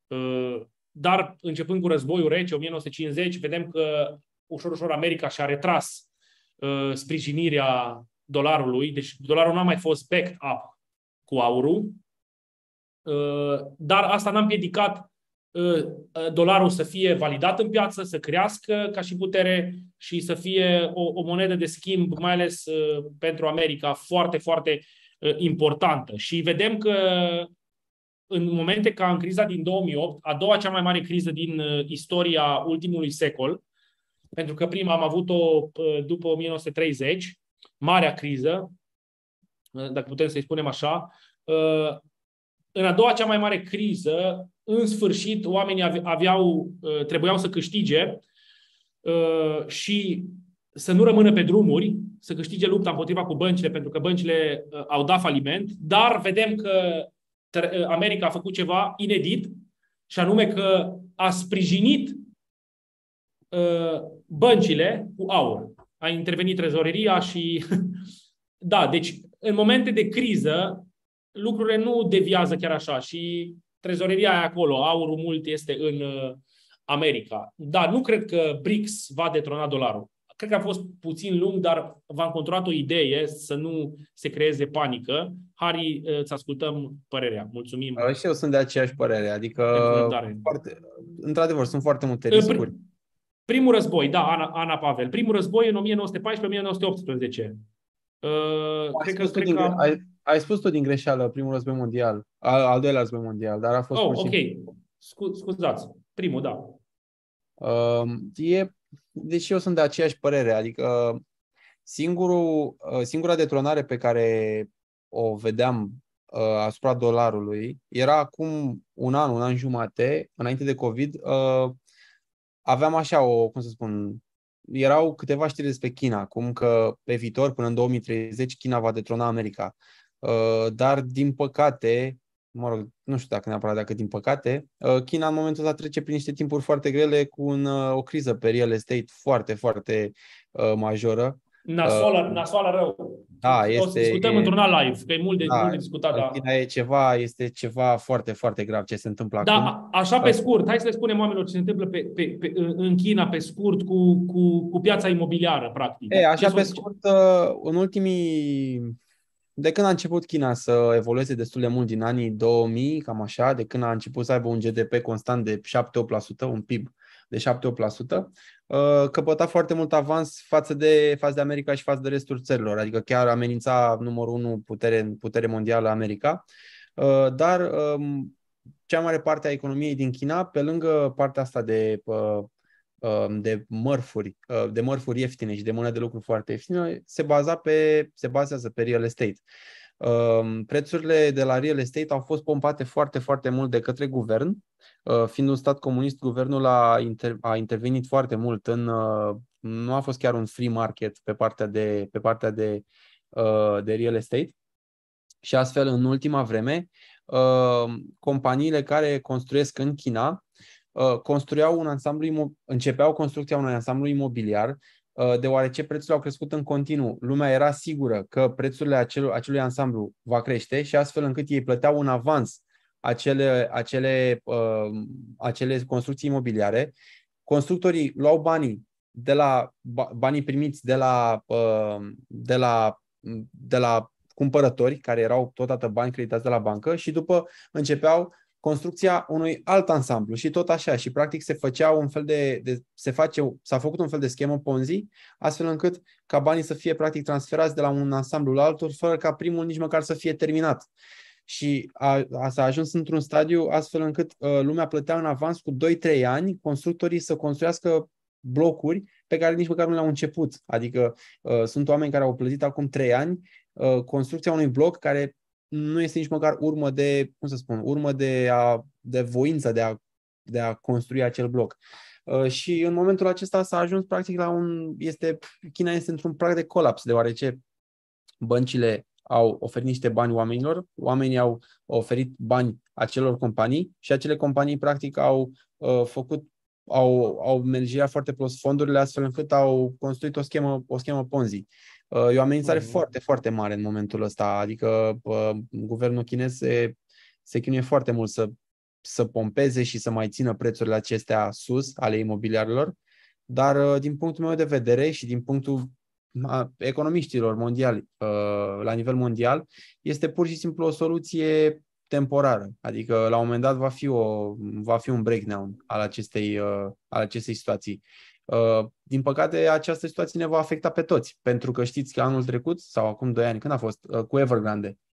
Dar începând cu războiul rece, o mie nouă sute cincizeci, vedem că ușor, ușor America și-a retras sprijinirea dolarului, deci dolarul n-a mai fost backed up cu aurul, dar asta n-a împiedicat dolarul să fie validat în piață, să crească ca și putere și să fie o, o monedă de schimb, mai ales pentru America, foarte, foarte importantă. Și vedem că în momente ca în criza din două mii opt, a doua cea mai mare criză din istoria ultimului secol, pentru că prima am avut-o după o mie nouă sute treizeci, marea criză, dacă putem să-i spunem așa. În a doua cea mai mare criză, în sfârșit, oamenii aveau, trebuiau să câștige și să nu rămână pe drumuri, să câștige lupta împotriva cu băncile, pentru că băncile au dat faliment, dar vedem că America a făcut ceva inedit, și anume că a sprijinit băncile cu aur. A intervenit trezoreria și... Da, deci în momente de criză lucrurile nu deviază chiar așa și trezoreria e acolo, aurul mult este în America. Da, nu cred că B R I C S va detrona dolarul. Cred că a fost puțin lung, dar v-am controlat o idee să nu se creeze panică. Harry, îți ascultăm părerea. Mulțumim. Și eu sunt de aceeași părere. Adică, foarte, într-adevăr, sunt foarte multe riscuri. Primul război, da, Ana, Ana Pavel. Primul război în o mie nouă sute paisprezece - o mie nouă sute optsprezece. Uh, ai, cred spus că, cred din, că am... ai, ai spus tu din greșeală primul război mondial, al, al doilea război mondial, dar a fost... Oh, ok. Scu- scuzați. Primul, da. Uh, e, deci eu sunt de aceeași părere. Adică singurul, singura detronare pe care o vedeam uh, asupra dolarului era acum un an, un an jumate, înainte de COVID. Uh, aveam așa o, cum să spun, erau câteva știri despre China, cum că pe viitor, până în două mii treizeci, China va detrona America. Uh, dar, din păcate, mă rog, nu știu dacă neapărat dacă din păcate, uh, China în momentul ăsta trece prin niște timpuri foarte grele cu un, uh, o criză pe real estate foarte, foarte uh, majoră. Nasoală, uh, nasoală rău. Da, este, o să discutăm într-un alt live, că e mult de, da, mult de discutat. Da. China e ceva, este ceva foarte, foarte grav ce se întâmplă da, acum. Așa pe scurt, hai să le spunem oamenilor ce se întâmplă pe, pe, pe, în China, pe scurt, cu, cu, cu piața imobiliară, practic. E, așa pe scurt, în ultimii... De când a început China să evolueze destul de mult din anii două mii, cam așa, de când a început să aibă un G D P constant de șapte opt la sută, un P I B de șapte opt la sută, căpăta foarte mult avans față de, față de America și față de restul țărilor, adică chiar amenința numărul unu putere, putere mondială America, dar cea mare parte a economiei din China, pe lângă partea asta de de mărfuri, de mărfuri ieftine și de mână de lucru foarte ieftine, se baza pe, se bazează pe real estate. Prețurile de la real estate au fost pompate foarte, foarte mult de către guvern. Fiind un stat comunist, guvernul a, inter, a intervenit foarte mult în, nu a fost chiar un free market pe partea de, pe partea de, de real estate. Și astfel, în ultima vreme, companiile care construiesc în China construiau un ansamblu, începeau construcția unui ansamblu imobiliar, deoarece prețurile au crescut în continuu. Lumea era sigură că prețurile acelui, acelui ansamblu va crește și astfel încât ei plăteau în avans acele, acele, acele construcții imobiliare. Constructorii luau banii de la banii primiți de la, de la, de la cumpărători, care erau totodată bani creditați de la bancă, și după începeau construcția unui alt ansamblu și tot așa. Și practic se făcea un fel de, de se face, s-a făcut un fel de schemă Ponzi, astfel încât ca banii să fie practic transferați de la un ansamblu la altul, fără ca primul nici măcar să fie terminat. Și a, a, s-a ajuns într-un stadiu astfel încât uh, lumea plătea în avans cu doi trei ani constructorii să construiască blocuri pe care nici măcar nu le-au început. Adică uh, sunt oameni care au plătit acum trei ani uh, construcția unui bloc care nu este nici măcar urmă de, cum să spun, urmă de, a, de voință de a, de a construi acel bloc. Uh, și în momentul acesta s-a ajuns practic la un, este, China este într-un prag de colaps, deoarece băncile au oferit niște bani oamenilor, oamenii au oferit bani acelor companii și acele companii practic au uh, făcut, au, au managerat foarte prost fondurile, astfel încât au construit o schemă, o schemă Ponzi. E o amenințare uh-huh. foarte, foarte mare în momentul ăsta. Adică uh, guvernul chinez se, se chinuie foarte mult să, să pompeze și să mai țină prețurile acestea sus ale imobiliarelor. Dar uh, din punctul meu de vedere și din punctul uh, economiștilor mondiali, uh, la nivel mondial, este pur și simplu o soluție temporară. Adică la un moment dat va fi, o, va fi un breakdown al acestei, uh, al acestei situații. Uh, din păcate, această situație ne va afecta pe toți, pentru că știți că anul trecut, sau acum doi ani, când a fost, uh, cu Evergrande,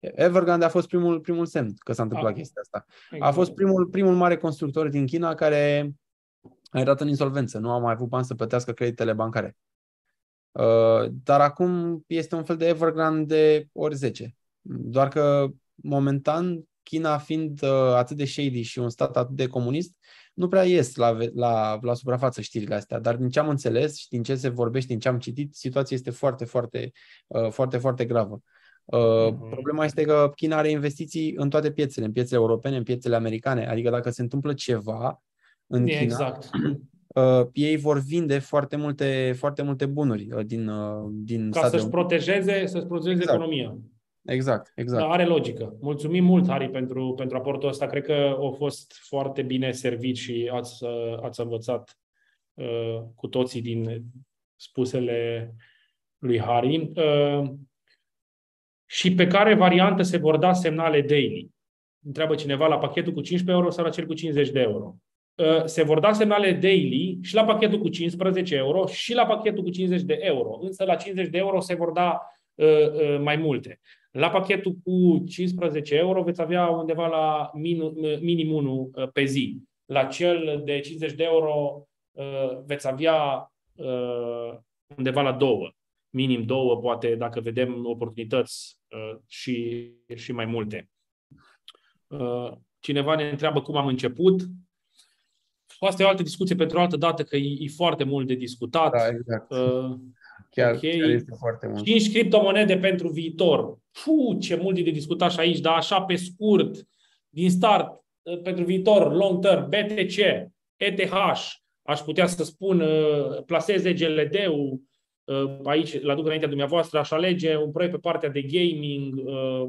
Evergrande a fost primul, primul semn că s-a întâmplat a, chestia asta. Exact. A fost primul, primul mare constructor din China care a intrat în insolvență. Nu a mai avut bani să plătească creditele bancare. Uh, dar acum este un fel de Evergrande de ori zece. Doar că, momentan, China fiind uh, atât de shady și un stat atât de comunist, nu prea ies la, la, la suprafață știrile astea. Dar din ce am înțeles și din ce se vorbește, din ce am citit, situația este foarte, foarte, uh, foarte, foarte gravă. Uh, uh-huh. Problema este că China are investiții în toate piețele, în piețele europene, în piețele americane. Adică dacă se întâmplă ceva în China, exact. uh, ei vor vinde foarte multe, foarte multe bunuri uh, din, uh, din Ca să-și protejeze, să-și protejeze exact. economia. Exact, exact. Da, are logică. Mulțumim mult, Harry, pentru, pentru aportul ăsta. Cred că a fost foarte bine servit și ați, ați învățat uh, cu toții din spusele lui Harry. Uh, și pe care variantă se vor da semnale daily? Întreabă cineva, la pachetul cu cincisprezece euro sau la cel cu cincizeci de euro? Uh, se vor da semnale daily și la pachetul cu cincisprezece euro și la pachetul cu cincizeci de euro. Însă la cincizeci de euro se vor da uh, uh, mai multe. La pachetul cu cincisprezece euro veți avea undeva la min, minim unu uh, pe zi. La cel de cincizeci de euro uh, veți avea uh, undeva la două. Minim două, poate, dacă vedem oportunități uh, și, și mai multe. Uh, cineva ne întreabă cum am început. Asta e o altă discuție pentru o altă dată, că e, e foarte mult de discutat. Da, exact. Uh, chiar, okay. chiar este foarte mult. cinci criptomonede pentru viitor. Puh, ce mult e de discutat și aici, dar așa pe scurt, din start, uh, pentru viitor, long term, B T C, E T H, aș putea să spun, uh, plaseze G L D-ul, uh, aici, la duc înaintea dumneavoastră, aș alege un proiect pe partea de gaming, uh,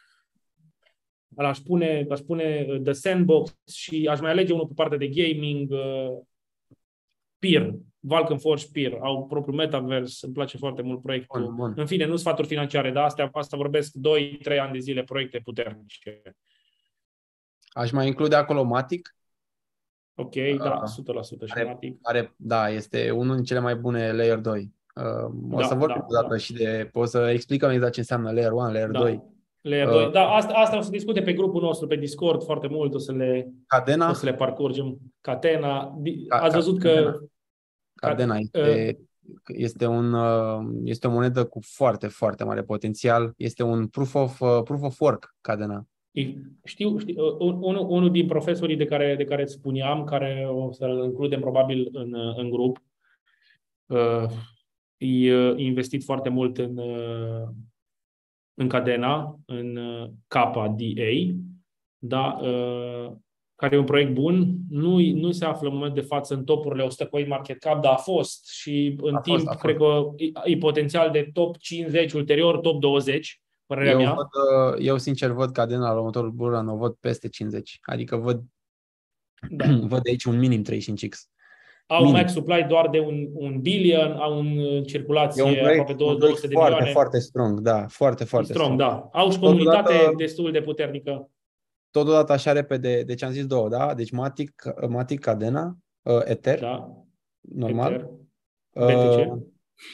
aș pune, aș pune The Sandbox și aș mai alege unul pe partea de gaming, uh, Peer, Vulcan Forge Peer, au propriul metaverse, îmi place foarte mult proiectul. Bun, bun. În fine, nu sfaturi financiare, dar astea, asta vorbesc doi trei ani de zile, proiecte puternice. Aș mai include acolo Matic. Ok, uh, da, o sută la sută și are, Matic. Are, da, este unul din cele mai bune Layer doi. Uh, o da, să vorbim da, o dată da. și de, o să explicăm exact ce înseamnă Layer unu, Layer da. doi. Layer uh, doi. Da, asta, asta o să discute pe grupul nostru, pe Discord, foarte mult, o să le, Cadena? O să le parcurgem. Catena. Ca, Ați văzut Cadena. că... Cadena este, uh, este, un, este o monedă cu foarte, foarte mare potențial. Este un proof of, proof of work, Cadena. Știu, știu unul, unul din profesorii de care, de care îți spuneam, care o să-l includem probabil în, în grup, uh, e investit foarte mult în, uh, în Cadena, în uh, K D A, da, uh, care e un proiect bun. Nu, nu se află în momentul de față în topurile o sută CoinMarketCap, dar a fost și în a timp fost, a fost. cred că e, e potențial de top cincizeci, ulterior top douăzeci. Eu, mea. văd, eu sincer văd Cadena la următorul bull run, o văd peste cincizeci. Adică văd, da. văd aici un minim treizeci și cinci X. Au un max supply doar de un, un billion, au în circulație un proiect, aproape două sute de foarte, milioane. Foarte strong, da, foarte, foarte strong. strong. Da. Au și comunitate totodată, destul de puternică. Totodată așa repede, deci am zis două, da? Deci Matic, Matic Cadena, uh, Ether, da. normal. Ether. B T C. Uh,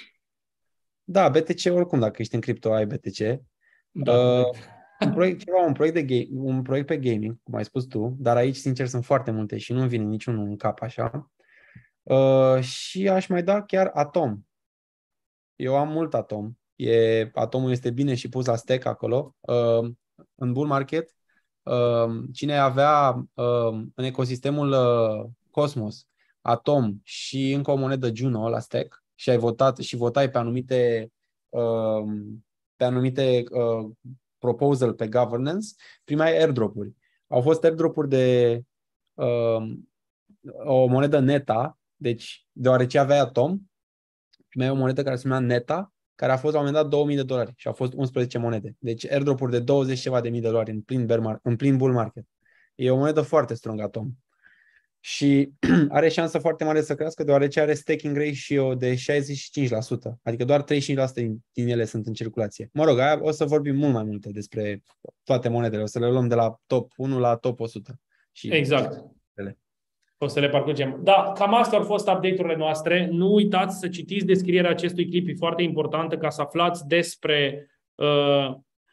da, B T C oricum, dacă ești în cripto, ai B T C. Da, uh, un proiect, ceva, un proiect, de game, un proiect pe gaming, cum ai spus tu, dar aici, sincer, sunt foarte multe și nu-mi vine niciunul în cap așa. Uh, și aș mai da chiar Atom. Eu am mult Atom. E, Atomul este bine și pus la stack acolo. Uh, în bull market, uh, cine avea uh, în ecosistemul uh, Cosmos, Atom și încă o monedă Juno la stack și ai votat și votai pe anumite uh, pe anumite uh, proposal pe governance, primeai airdrop-uri. Au fost airdrop-uri de uh, o monedă Neta, deci deoarece avea Atom, primeai o monedă care se numea Neta, care a fost la un moment dat două mii de dolari și au fost unsprezece monede. Deci airdrop-uri de douăzeci ceva de mii de dolari în plin, bear mar- în plin bull market. E o monedă foarte strong Atom. Și are șansă foarte mare să crească deoarece are staking ratio de șaizeci și cinci la sută. Adică doar treizeci și cinci la sută din, din ele sunt în circulație. Mă rog, aia o să vorbim mult mai multe despre toate monedele. O să le luăm de la top unu la top o sută. Și exact. O să le parcurgem. Da, cam astea au fost update-urile noastre. Nu uitați să citiți descrierea acestui clip, e foarte importantă ca să aflați despre uh,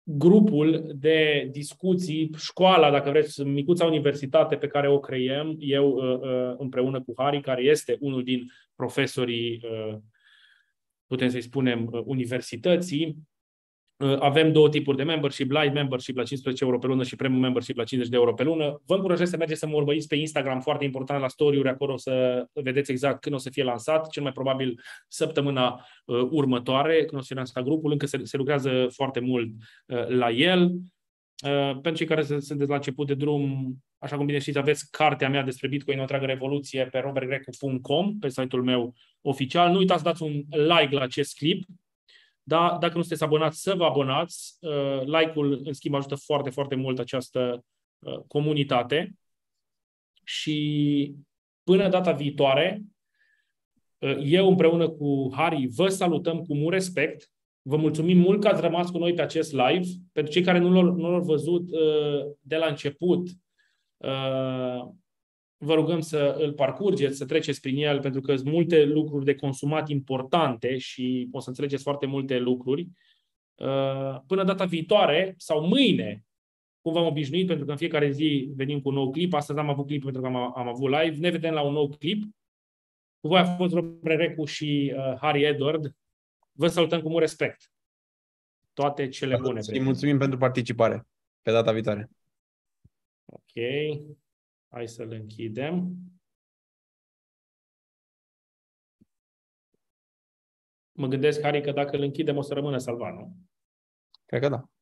grupul de discuții, școala, dacă vreți, micuța universitate pe care o creiem, eu împreună cu Hari, care este unul din profesorii, putem să-i spunem, universității. Avem două tipuri de membership, light membership la cincisprezece euro pe lună și premium membership la cincizeci de euro pe lună. Vă încurajez să mergeți să mă urmăriți pe Instagram, foarte important, la story-uri, acolo o să vedeți exact când o să fie lansat, cel mai probabil săptămâna uh, următoare, când o să fie lansat grupul, încă se, se lucrează foarte mult uh, la el. Uh, pentru cei care sunteți la început de drum, așa cum bine știți, aveți cartea mea despre Bitcoin, o întreagă revoluție pe robert grecu punct com, pe site-ul meu oficial. Nu uitați să dați un like la acest clip. Da, dacă nu sunteți abonați, să vă abonați. Uh, like-ul, în schimb, ajută foarte, foarte mult această uh, comunitate. Și până data viitoare, uh, eu împreună cu Hari vă salutăm cu mult respect. Vă mulțumim mult că ați rămas cu noi pe acest live. Pentru cei care nu l-au, nu l-au văzut uh, de la început, uh, vă rugăm să îl parcurgeți, să treceți prin el, pentru că sunt multe lucruri de consumat importante și o să înțelegeți foarte multe lucruri. Până data viitoare sau mâine, cum v-am obișnuit, pentru că în fiecare zi venim cu un nou clip. Astăzi am avut clip pentru că am, am avut live. Ne vedem la un nou clip. Cu voi a fost Robert Grecu și uh, Hari Edward. Vă salutăm cu mult respect. Toate cele bune. Și mulțumim pentru participare. Pe data viitoare. Ok. Hai să-l închidem. Mă gândesc, Hari, că dacă îl închidem o să rămână salvat, nu? Cred că da.